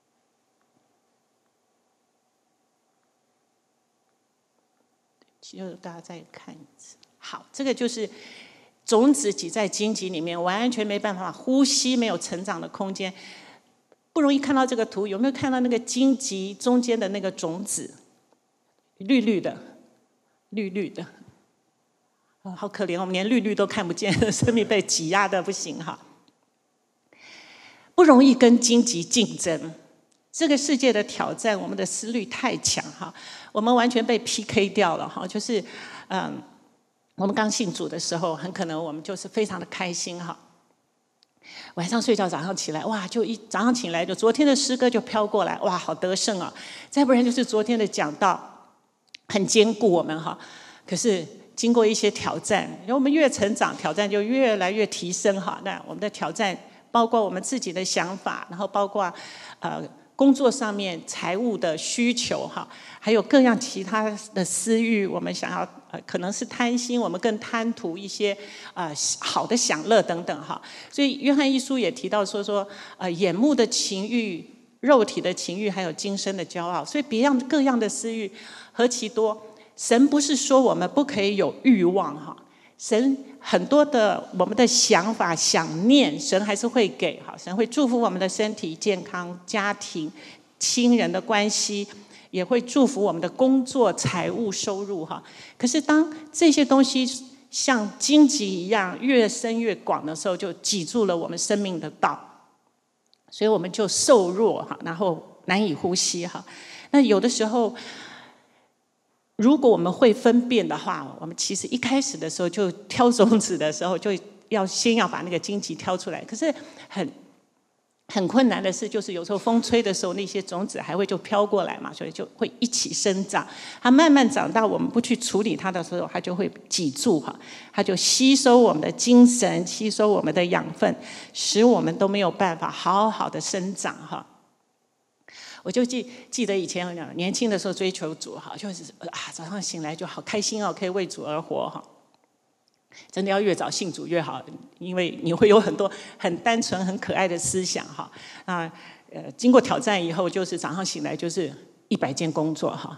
就大家再看一次，好，这个就是种子挤在荆棘里面，完全没办法呼吸，没有成长的空间。不容易看到这个图，有没有看到那个荆棘中间的那个种子，绿绿的？绿绿的，好可怜，我们连绿绿都看不见，生命被挤压的不行哈，不容易跟荆棘竞争。这个世界的挑战，我们的思虑太强哈，我们完全被 PK 掉了哈。就是我们刚信主的时候，很可能我们就是非常的开心哈。晚上睡觉，早上起来，哇，早上起来就昨天的诗歌就飘过来，哇，好得胜啊！再不然就是昨天的讲道。很坚固我们哈，可是经过一些挑战，然后我们越成长，挑战就越来越提升哈。那我们的挑战包括我们自己的想法，然后包括工作上面财务的需求哈，还有各样其他的私欲，我们想要可能是贪心，我们更贪图一些好的享乐等等哈。所以约翰一书也提到说眼目的情欲、肉体的情欲，还有今生的骄傲，所以各样的私欲何其多！神不是说我们不可以有欲望哈，神很多的我们的想法、想念，神还是会给哈，神会祝福我们的身体健康、家庭、亲人的关系，也会祝福我们的工作、财务、收入哈。可是当这些东西像荆棘一样越深越广的时候，就挤住了我们生命的道，所以我们就瘦弱哈，然后难以呼吸哈。那有的时候，如果我们会分辨的话，我们其实一开始的时候就挑种子的时候，就先要把那个荆棘挑出来。可是很困难的是，就是有时候风吹的时候，那些种子还会就飘过来嘛，所以就会一起生长。它慢慢长大，我们不去处理它的时候，它就会挤住哈，它就吸收我们的精神，吸收我们的养分，使我们都没有办法好好的生长哈。我就记得以前年轻的时候追求主哈，就是早上醒来就好开心哦，可以为主而活哈。真的要越早信主越好，因为你会有很多很单纯、很可爱的思想哈。经过挑战以后，就是早上醒来就是100件工作哈。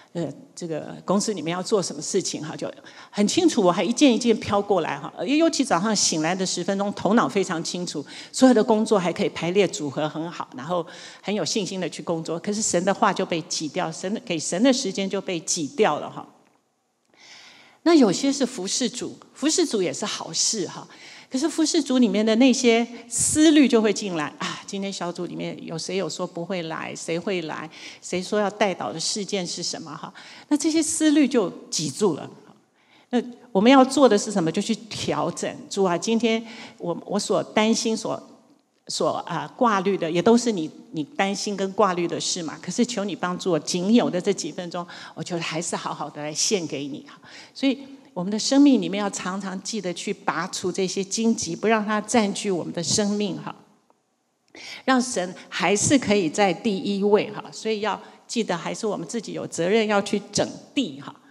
这个公司里面要做什么事情哈，就很清楚，我还一件一件飘过来哈。尤其早上醒来的10分钟，头脑非常清楚，所有的工作还可以排列组合很好，然后很有信心的去工作。可是神的话就被挤掉，给神的时间就被挤掉了哈。那有些是服事主，服事主也是好事哈。可是服事主里面的那些思虑就会进来啊，今天小组里面有谁有说不会来，谁会来，谁说要代祷的事件是什么哈？那这些思虑就挤住了。那我们要做的是什么？就去调整。主啊，今天我所担心所挂虑的，也都是你担心跟挂虑的事嘛。可是求你帮助我，仅有的这几分钟，我觉得还是好好的来献给你哈。所以我们的生命里面要常常记得去拔除这些荆棘，不让它占据我们的生命哈，让神还是可以在第一位哈。所以要记得，还是我们自己有责任要去整地哈。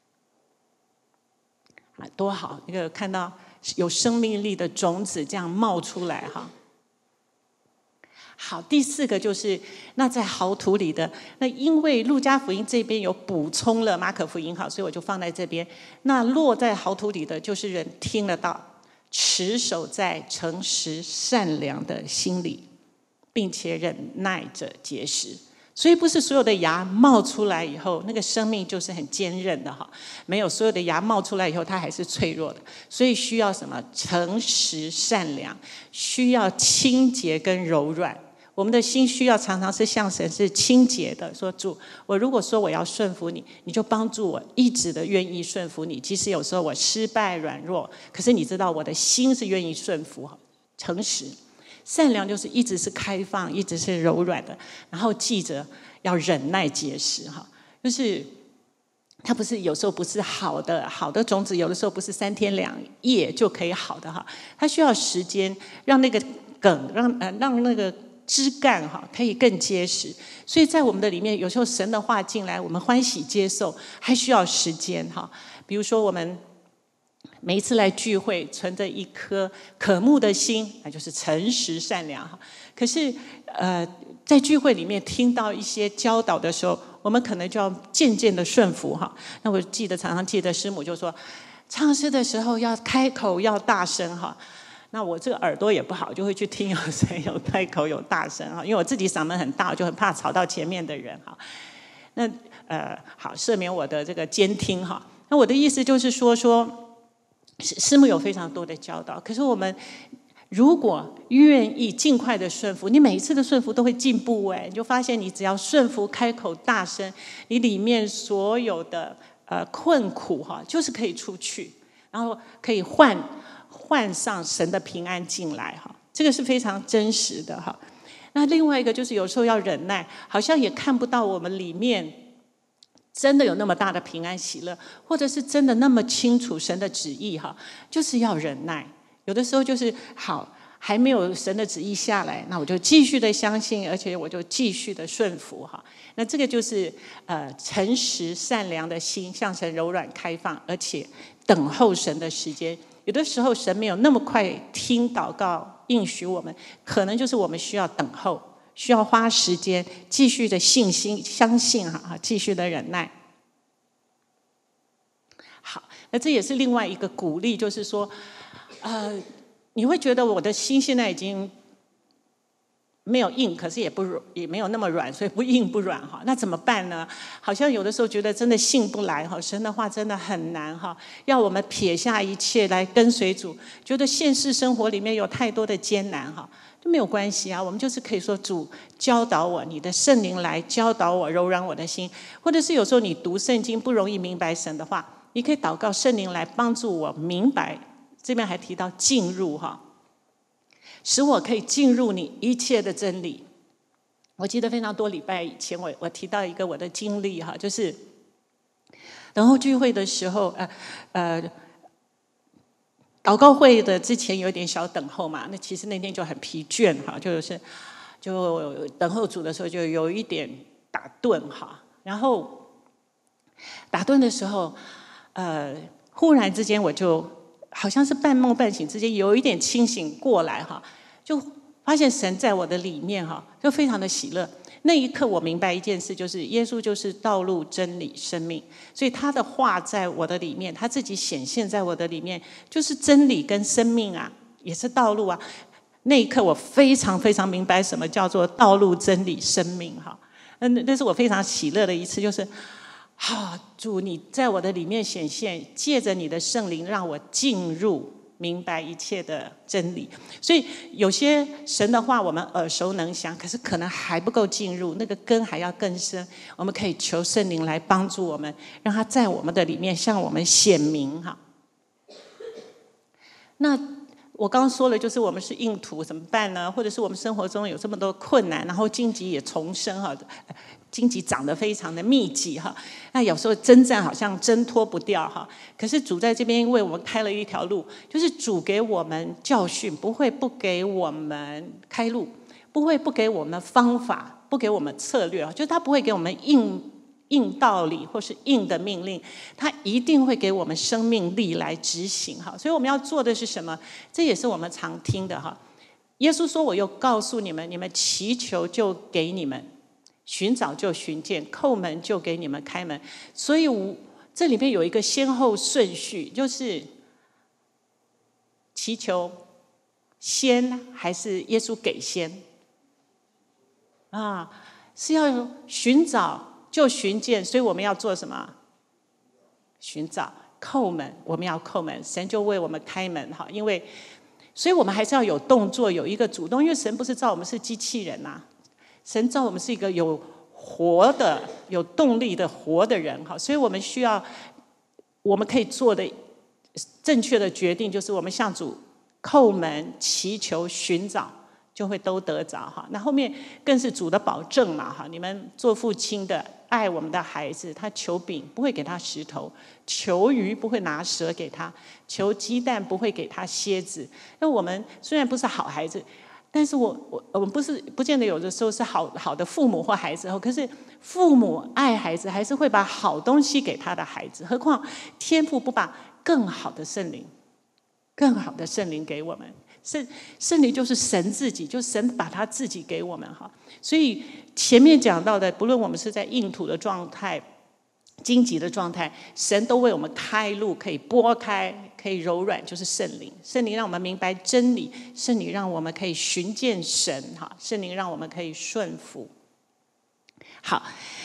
多好，一个看到有生命力的种子这样冒出来哈。好，第4个就是那在好土里的，那因为路加福音这边有补充了马可福音，好，所以我就放在这边。那落在好土里的，就是人听得到，持守在诚实善良的心里，并且忍耐着结实。所以不是所有的芽冒出来以后，那个生命就是很坚韧的哈。没有，所有的芽冒出来以后，它还是脆弱的。所以需要什么？诚实善良，需要清洁跟柔软。我们的心需要常常是向神是清洁的，说主，我如果说我要顺服你，你就帮助我一直的愿意顺服你。即使有时候我失败软弱，可是你知道我的心是愿意顺服。诚实善良就是一直是开放，一直是柔软的，然后记着要忍耐结实哈，就是它不是有时候不是好的种子，有的时候不是3天2夜就可以好的哈，它需要时间让那个梗让那个枝干哈可以更结实。所以在我们的里面，有时候神的话进来，我们欢喜接受，还需要时间哈。比如说我们每一次来聚会，存着一颗渴慕的心，那就是诚实善良哈。可是在聚会里面听到一些教导的时候，我们可能就要渐渐的顺服哈。那我常常记得师母就说，唱诗的时候要开口要大声哈。那我这个耳朵也不好，就会去听有谁有开口有大声哈，因为我自己嗓门很大，我就很怕吵到前面的人哈。那好，赦免我的这个监听哈。那我的意思就是说师母有非常多的教导，可是我们如果愿意尽快的顺服，你每一次的顺服都会进步你就发现你只要顺服开口大声，你里面所有的困苦哈，就是可以出去，然后可以换上神的平安进来哈，这个是非常真实的哈。那另外一个就是有时候要忍耐，好像也看不到我们里面真的有那么大的平安喜乐，或者是真的那么清楚神的旨意哈，就是要忍耐。有的时候就是好，还没有神的旨意下来，那我就继续的相信，而且我就继续的顺服哈。那这个就是诚实善良的心，向神柔软开放，而且等候神的时间。有的时候神没有那么快听祷告应许我们，可能就是我们需要等候，需要花时间继续的信心相信哈，继续的忍耐。好，那这也是另外一个鼓励，就是说你会觉得我的心现在已经没有硬，可是也没有那么软，所以不硬不软哈。那怎么办呢？好像有的时候觉得真的信不来哈，神的话真的很难哈，要我们撇下一切来跟随主。觉得现实生活里面有太多的艰难哈，都没有关系啊。我们就是可以说主教导我，你的圣灵来教导我，柔软我的心。或者是有时候你读圣经不容易明白神的话，你可以祷告圣灵来帮助我明白。这边还提到进入哈。使我可以进入你一切的真理。我记得非常多礼拜以前，我提到一个我的经历哈，就是等候聚会的时候，祷告会的之前有点小等候嘛，那其实那天就很疲倦哈，就等候主的时候就有一点打盹哈，然后打盹的时候，忽然之间我就好像是半梦半醒之间有一点清醒过来哈，就发现神在我的里面哈，就非常的喜乐。 那一刻我明白一件事，就是耶稣就是道路、真理、生命，所以他的话在我的里面，他自己显现在我的里面，就是真理跟生命啊，也是道路啊。那一刻我非常非常明白什么叫做道路、真理、生命哈。那是我非常喜乐的一次，就是主你在我的里面显现，借着你的圣灵让我进入明白一切的真理。所以有些神的话我们耳熟能详，可是可能还不够进入，那个根还要更深。我们可以求圣灵来帮助我们，让他在我们的里面向我们显明哈。那我刚刚说了，就是我们是硬土怎么办呢？或者是我们生活中有这么多困难，然后荆棘也丛生哈，荆棘长得非常的密集哈，那有时候征战好像挣脱不掉哈。可是主在这边为我们开了一条路，就是主给我们教训，不会不给我们开路，不会不给我们方法，不给我们策略，就是他不会给我们硬道理或是硬的命令，他一定会给我们生命力来执行哈。所以我们要做的是什么？这也是我们常听的哈。耶稣说：“我又告诉你们，你们祈求就给你们，寻找就寻见，叩门就给你们开门。”所以这里面有一个先后顺序，就是祈求先还是耶稣给先啊？是要寻找就寻见，所以我们要做什么？寻找，叩门，我们要叩门，神就为我们开门哈。因为，所以我们还是要有动作，有一个主动，因为神不是造我们是机器人呐，神造我们是一个有活的、有动力的活的人哈。所以我们需要，我们可以做的正确的决定，就是我们向主叩门、祈求、寻找，就会都得着哈。那后面更是主的保证嘛哈。你们做父亲的爱我们的孩子，他求饼不会给他石头，求鱼不会拿蛇给他，求鸡蛋不会给他蝎子。那我们虽然不是好孩子，但是我们不见得有的时候是好的父母或孩子，可是父母爱孩子还是会把好东西给他的孩子，何况天父不把更好的圣灵给我们。圣灵就是神自己，就是神把他自己给我们哈。所以前面讲到的，不论我们是在硬土的状态、荆棘的状态，神都为我们开路，可以拨开，可以柔软，就是圣灵。圣灵让我们明白真理，圣灵让我们可以寻见神哈，圣灵让我们可以顺服。好，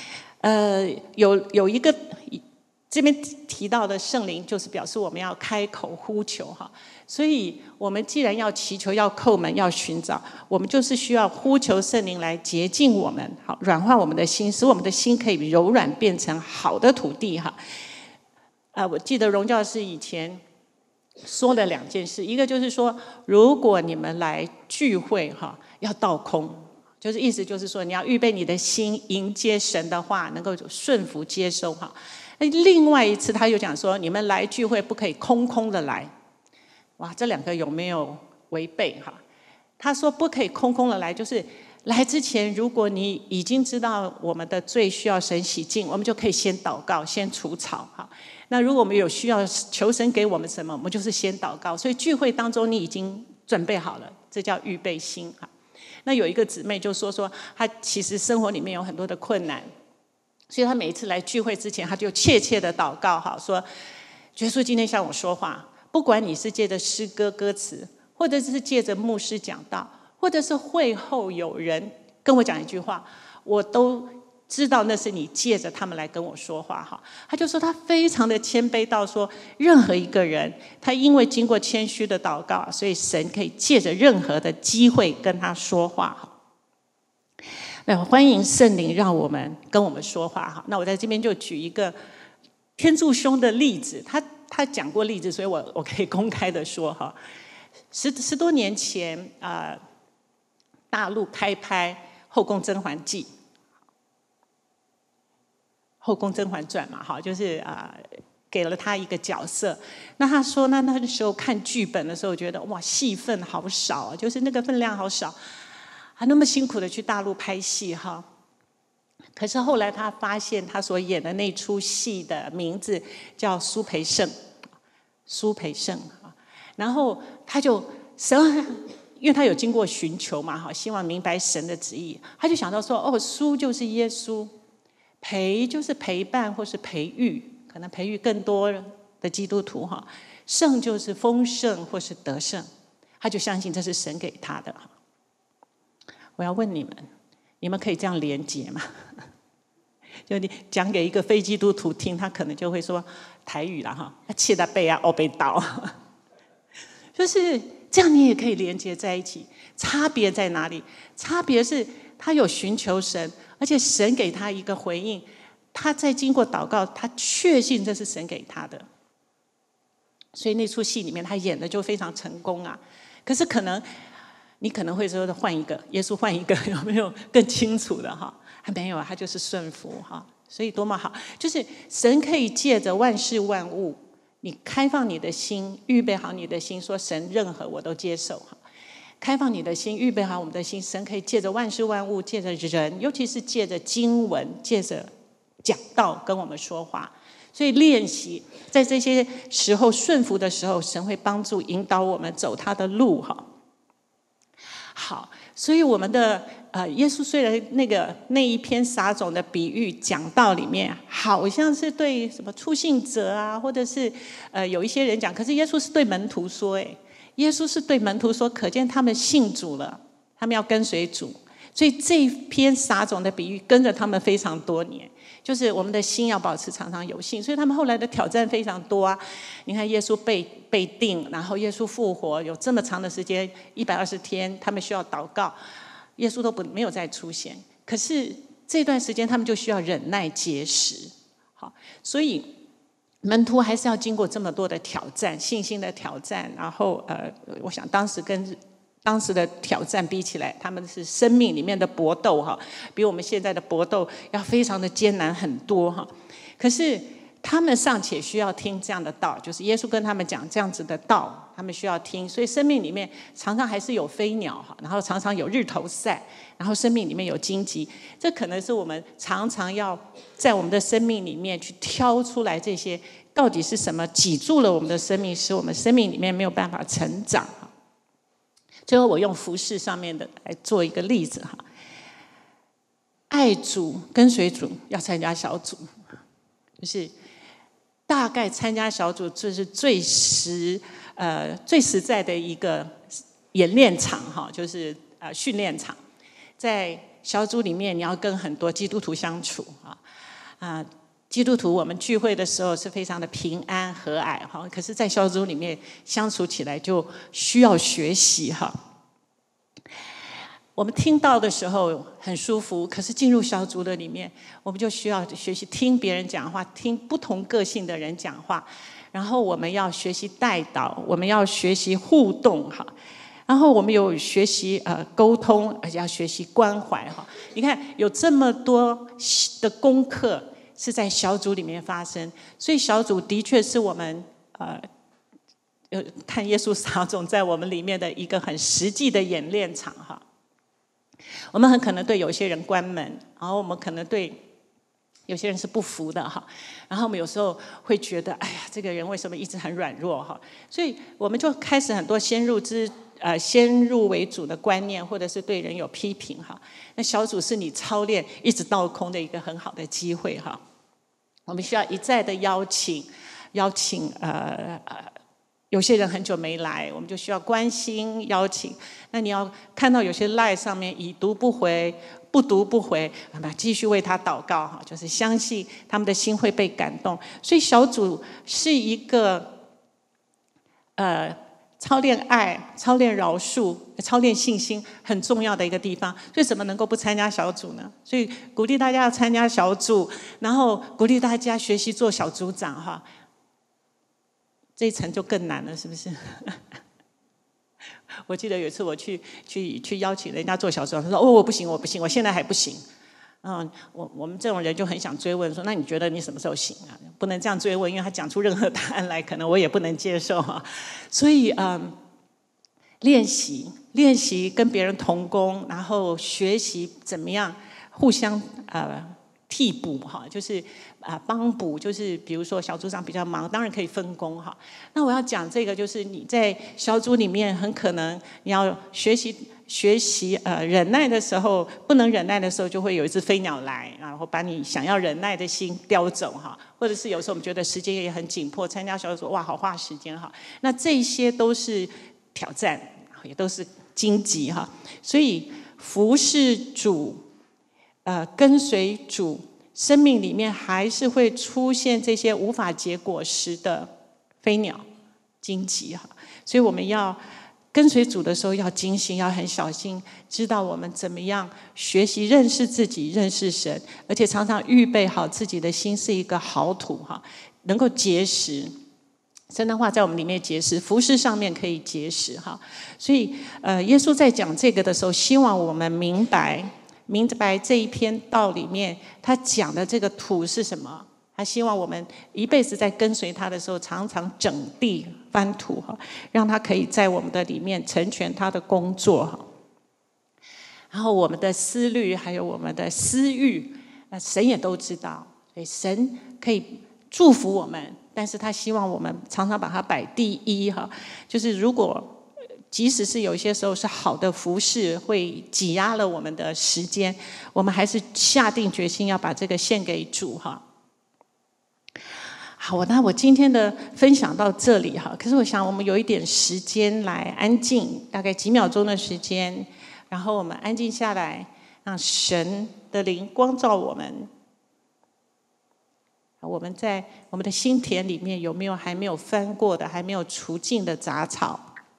有一个这边提到的圣灵，就是表示我们要开口呼求哈。所以我们既然要祈求、要叩门、要寻找，我们就是需要呼求圣灵来洁净我们，好软化我们的心，使我们的心可以柔软，变成好的土地哈。我记得荣教师以前说了2件事，一个就是说，如果你们来聚会哈，要倒空，就是意思就是说，你要预备你的心迎接神的话，能够顺服接收哈。另外一次他又讲说，你们来聚会不可以空空的来。哇，这2个有没有违背哈？他说不可以空空的来，就是来之前，如果你已经知道我们的罪需要神洗净，我们就可以先祷告，先除草哈。那如果我们有需要求神给我们什么，我们就是先祷告。所以聚会当中你已经准备好了，这叫预备心哈。那有一个姊妹就说她其实生活里面有很多的困难，所以她每一次来聚会之前，她就切切的祷告哈，说耶稣今天向我说话。不管你是借着诗歌歌词，或者是借着牧师讲道，或者是会后有人跟我讲一句话，我都知道那是你借着他们来跟我说话哈。他就说他非常的谦卑到说，任何一个人，他因为经过谦虚的祷告，所以神可以借着任何的机会跟他说话哈。那欢迎圣灵让我们跟我们说话哈。那我在这边就举一个天柱兄的例子，他讲过例子，所以我可以公开的说哈，10多年前大陆开拍《后宫甄嬛记》，《后宫甄嬛传》嘛，哈，就是给了他一个角色。那他说，那时候看剧本的时候，觉得哇，戏份好少，就是那个分量好少，还那么辛苦的去大陆拍戏哈。可是后来他发现，他所演的那出戏的名字叫苏培盛，然后他就神因为他有经过寻求嘛，哈，希望明白神的旨意，他就想到说，哦，书就是耶稣，培就是陪伴或是培育，可能培育更多的基督徒哈，圣就是丰盛或是得胜，他就相信这是神给他的。我要问你们，你们可以这样连结吗？就你讲给一个非基督徒听，他可能就会说台语啦哈，气得背啊，被刀，就是这样，你也可以连接在一起。差别在哪里？差别是他有寻求神，而且神给他一个回应，他在经过祷告，他确信这是神给他的，所以那出戏里面他演的就非常成功啊。可是你可能会说换一个，耶稣换一个，有没有更清楚的哈？还没有，他就是顺服哈。所以多么好，就是神可以借着万事万物，你开放你的心，预备好你的心，说神任何我都接受哈。开放你的心，预备好我们的心，神可以借着万事万物，借着人，尤其是借着经文，借着讲道跟我们说话。所以练习在这些时候顺服的时候，神会帮助引导我们走他的路哈。好，所以我们的耶稣虽然那一篇撒种的比喻讲道里面，好像是对什么初信者啊，或者是有一些人讲，可是耶稣是对门徒说，耶稣是对门徒说，可见他们信主了，他们要跟随主，所以这一篇撒种的比喻跟着他们非常多年。就是我们的心要保持常常有信，所以他们后来的挑战非常多啊。你看耶稣被定，然后耶稣复活，有这么长的时间120天，他们需要祷告，耶稣都没有再出现。可是这段时间他们就需要忍耐节食，好，所以门徒还是要经过这么多的挑战，信心的挑战。然后我想当时跟当时的挑战比起来，他们是生命里面的搏斗哈，比我们现在的搏斗要非常的艰难很多哈。可是他们尚且需要听这样的道，就是耶稣跟他们讲这样子的道，他们需要听。所以生命里面常常还是有飞鸟哈，然后常常有日头晒，然后生命里面有荆棘。这可能是我们常常要在我们的生命里面去挑出来，这些到底是什么挤住了我们的生命，使我们生命里面没有办法成长。最后我用服事上面的来做一个例子哈，爱主跟随主要参加小组，就是大概参加小组就是最实在的一个演练场哈，就是训练场。在小组里面你要跟很多基督徒相处啊，基督徒我们聚会的时候是非常的平安和蔼哈，可是在小组里面相处起来就需要学习哈。我们听到的时候很舒服，可是进入小组的里面，我们就需要学习听别人讲话，听不同个性的人讲话，然后我们要学习带导，我们要学习互动哈，然后我们有学习沟通，而且要学习关怀哈。你看有这么多的功课是在小组里面发生，所以小组的确是我们看耶稣撒种在我们里面的一个很实际的演练场哈。我们很可能对有些人关门，然后我们可能对有些人是不服的哈，然后我们有时候会觉得，哎呀，这个人为什么一直很软弱哈？所以我们就开始很多先入为主的观念，或者是对人有批评哈。那小组是你操练一直倒空的一个很好的机会哈。我们需要一再的邀请有些人很久没来，我们就需要关心邀请。那你要看到有些 LINE 上面已读不回、不读不回，那继续为他祷告哈，就是相信他们的心会被感动。所以小组是一个操练爱、操练饶恕、操练信心很重要的一个地方。所以怎么能够不参加小组呢？所以鼓励大家要参加小组，然后鼓励大家学习做小组长哈。这一层就更难了，是不是？我记得有一次我去邀请人家做小组长，他说：“哦，我不行，我现在还不行。”我们这种人就很想追问说：“那你觉得你什么时候行啊？”不能这样追问，因为他讲出任何答案来，可能我也不能接受哈。所以练习跟别人同工，然后学习怎么样互相替补哈，就是帮补，就是比如说小组长比较忙，当然可以分工哈。那我要讲这个，就是你在小组里面很可能你要学习忍耐的时候，不能忍耐的时候，就会有一只飞鸟来，然后把你想要忍耐的心叼走哈。或者是有时候我们觉得时间也很紧迫，参加小组哇好花时间哈。那这些都是挑战，也都是荆棘哈。所以服侍主。跟随主，生命里面还是会出现这些无法结果实的飞鸟、荆棘哈。所以我们要跟随主的时候要精心，要很小心，知道我们怎么样学习认识自己、认识神，而且常常预备好自己的心是一个好土哈，能够结实。神的话在我们里面结实，服事上面可以结实哈。所以耶稣在讲这个的时候，希望我们明白这一篇道里面他讲的这个土是什么。他希望我们一辈子在跟随他的时候，常常整地翻土哈，让他可以在我们的里面成全他的工作哈。然后我们的思虑还有我们的私欲，神也都知道，所以神可以祝福我们，但是他希望我们常常把它摆第一哈。就是如果即使是有些时候是好的服事会挤压了我们的时间，我们还是下定决心要把这个献给主哈。好，那我今天的分享到这里哈。可是我想我们有一点时间来安静，大概几秒钟的时间，然后我们安静下来，让神的灵光照我们。我们在我们的心田里面有没有还没有翻过的、还没有除尽的杂草？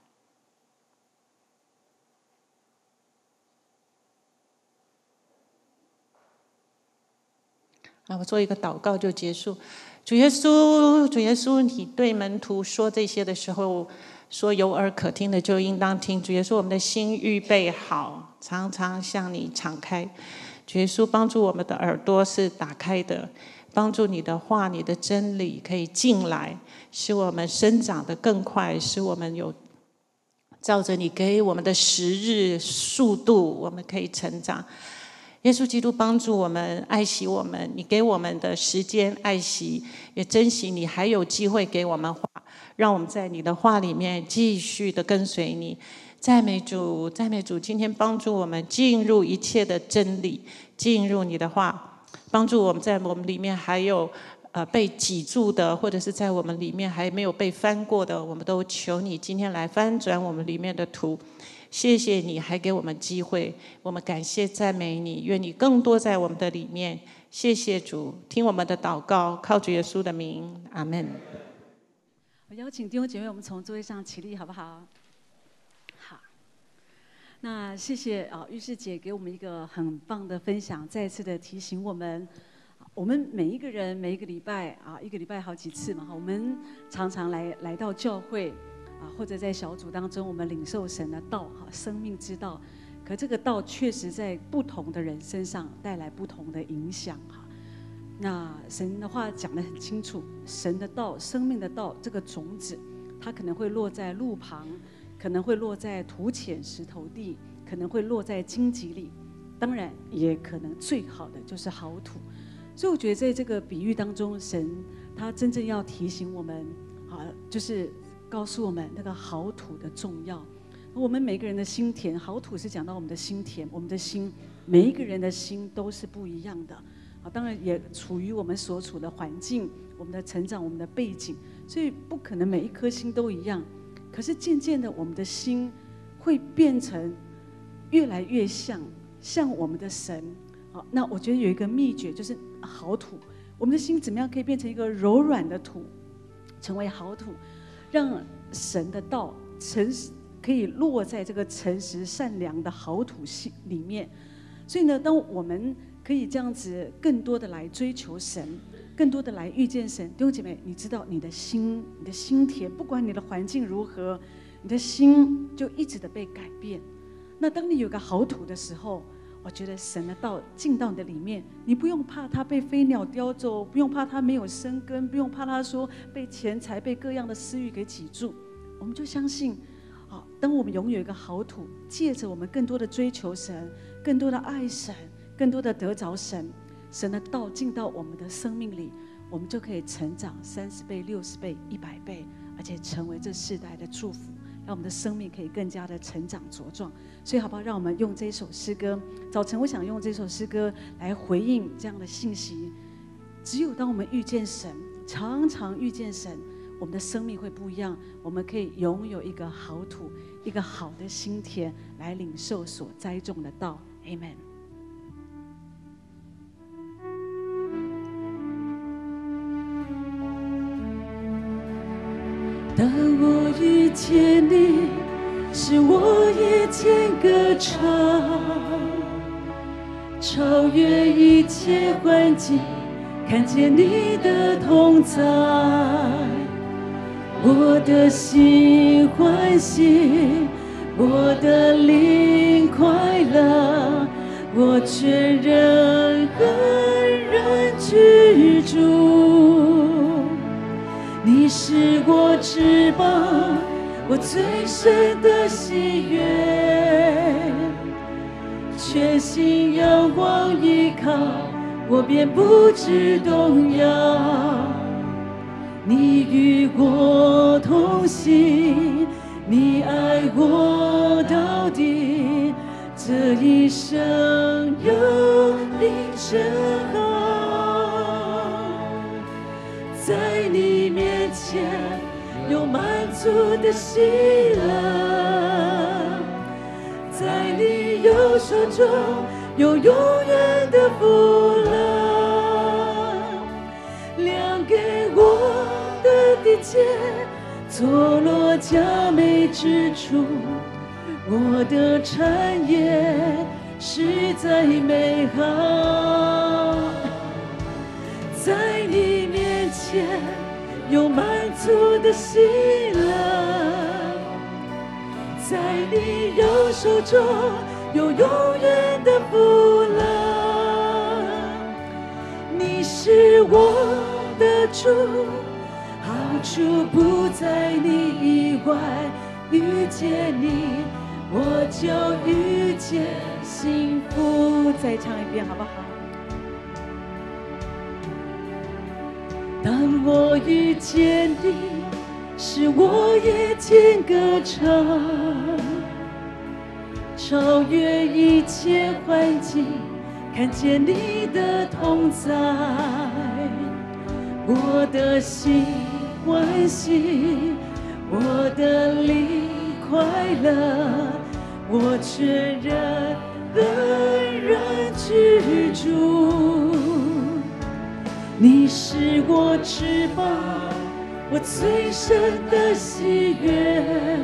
我做一个祷告就结束。主耶稣，你对门徒说这些的时候，说有耳可听的就应当听。主耶稣，我们的心预备好，常常向你敞开。主耶稣，帮助我们的耳朵是打开的，帮助你的话、你的真理可以进来，使我们生长得更快，使我们有照着你给我们的时日速度，我们可以成长。耶稣基督帮助我们，爱惜我们，你给我们的时间爱惜，也珍惜你还有机会给我们话，让我们在你的话里面继续的跟随你。赞美主，赞美主，今天帮助我们进入一切的真理，进入你的话，帮助我们在我们里面还有被挤住的，或者是在我们里面还没有被翻过的，我们都求你今天来翻转我们里面的土。谢谢你还给我们机会，我们感谢赞美你，愿你更多在我们的里面。谢谢主，听我们的祷告，靠主耶稣的名，阿们。 我邀请弟兄姐妹，我们从座位上起立，好不好？好。那谢谢玉师姐给我们一个很棒的分享，再次的提醒我们，我们每一个人每一个礼拜一个礼拜好几次嘛，我们常常来到教会。或者在小组当中，我们领受神的道，生命之道。可这个道确实在不同的人身上带来不同的影响哈。那神的话讲得很清楚，神的道、生命的道，这个种子，它可能会落在路旁，可能会落在土浅石头地，可能会落在荆棘里，当然也可能最好的就是好土。所以我觉得在这个比喻当中，神他真正要提醒我们就是告诉我们那个好土的重要。我们每个人的心田，好土是讲到我们的心田，我们的心，每一个人的心都是不一样的。当然也处于我们所处的环境、我们的成长、我们的背景，所以不可能每一颗心都一样。可是渐渐的，我们的心会变成越来越像我们的神。那我觉得有一个秘诀，就是好土。我们的心怎么样可以变成一个柔软的土，成为好土？让神的道诚实可以落在这个诚实善良的好土里面。所以呢，当我们可以这样子更多的来追求神，更多的来遇见神，弟兄姐妹，你知道你的心田，不管你的环境如何，你的心就一直的被改变。那当你有个好土的时候，我觉得神的道进到你的里面，你不用怕它被飞鸟叼走，不用怕它没有生根，不用怕它说被钱财、被各样的私欲给挤住。我们就相信，当我们拥有一个好土，借着我们更多的追求神，更多的爱神，更多的得着神， 神的道进到我们的生命里，我们就可以成长30倍、60倍、100倍，而且成为这世代的祝福，让我们的生命可以更加的成长茁壮。所以好不好，让我们用这首诗歌，早晨我想用这首诗歌来回应这样的信息。只有当我们遇见神，常常遇见神，我们的生命会不一样，我们可以拥有一个好土，一个好的心田，来领受所栽种的道。 Amen。 当我遇见你，使我夜间歌唱，超越一切环境，看见你的同在，我的心欢喜，我的灵快乐，我全人安然居住。你是我翅膀，我最深的喜悦，全心仰望依靠，我便不致动摇。你与我同行，你爱我到底，这一生有你真好，在你面前有满足的喜乐，在你右手中有永远的福乐，量给我的地界坐落佳美之处，我的产业实在美好，在你面前有满足的喜乐，在你右手中有永远的福乐。你是我的主，好处不在你以外，遇见你我就遇见幸福。 再唱一遍好不好？ 当我遇见你，使我夜间歌唱，超越一切环境，看见你的同在，我的心欢喜，我的灵快乐，我全然安然居住。你是我翅膀，我最深的喜悦，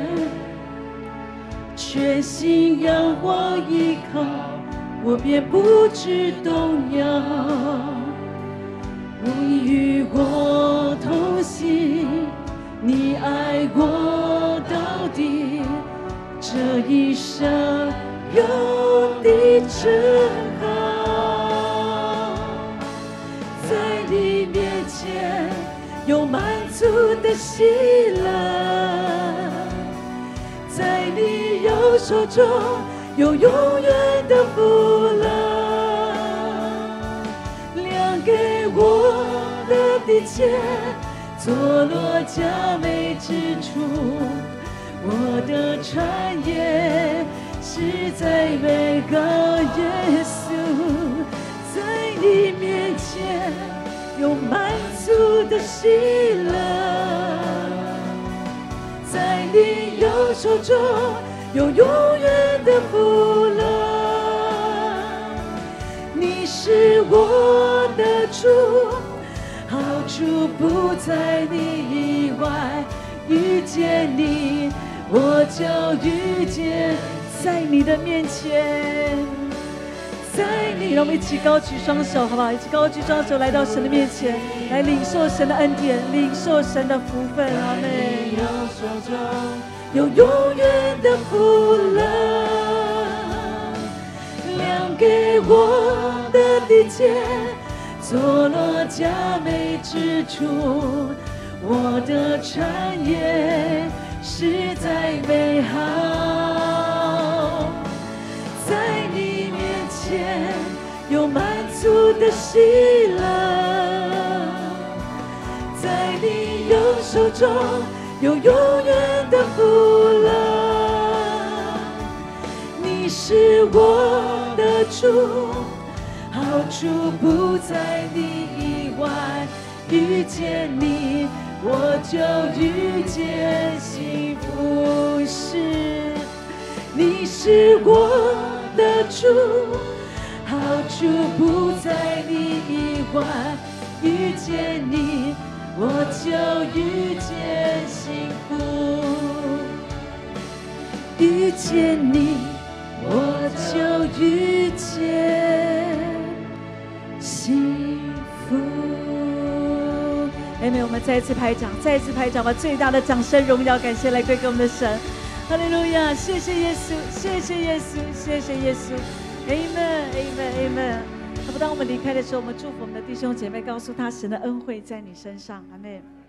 全心仰望依靠，我便不致动摇。你与我同行，你爱我到底，这一生有你真好，在你面前有满足的喜乐，在你右手中有永远的福乐，量给我的地界坐落佳美之处，我的产业实在美好。耶稣，在你面前有满足的喜乐，在你右手中有永远的福乐。你是我的主，好处不在你以外，遇见你我就遇见，在你的面前，在你，让我们一起高举双手，好不好？一起高举双手，来到神的面前，来领受神的恩典，领受神的福分。阿们。有永远的福乐，量给我的地界坐落佳美之处，我的产业实在美好，在你面前有满足的的喜乐，在你右手中有永远的福乐。你是我的主，好处不在你以外，遇见你我就遇见幸福事。你是我的主，好处不在你以外，遇见你我就遇见幸福，遇见你我就遇见幸福。妹妹，我们再一次拍掌，再一次拍掌，把最大的掌声、荣耀、感谢来归给我们的神。哈利路亚！谢谢耶稣，谢谢耶稣，谢谢耶稣。Amen, Amen, Amen。那么，当我们离开的时候，我们祝福我们的弟兄姐妹，告诉他神的恩惠在你身上。阿们。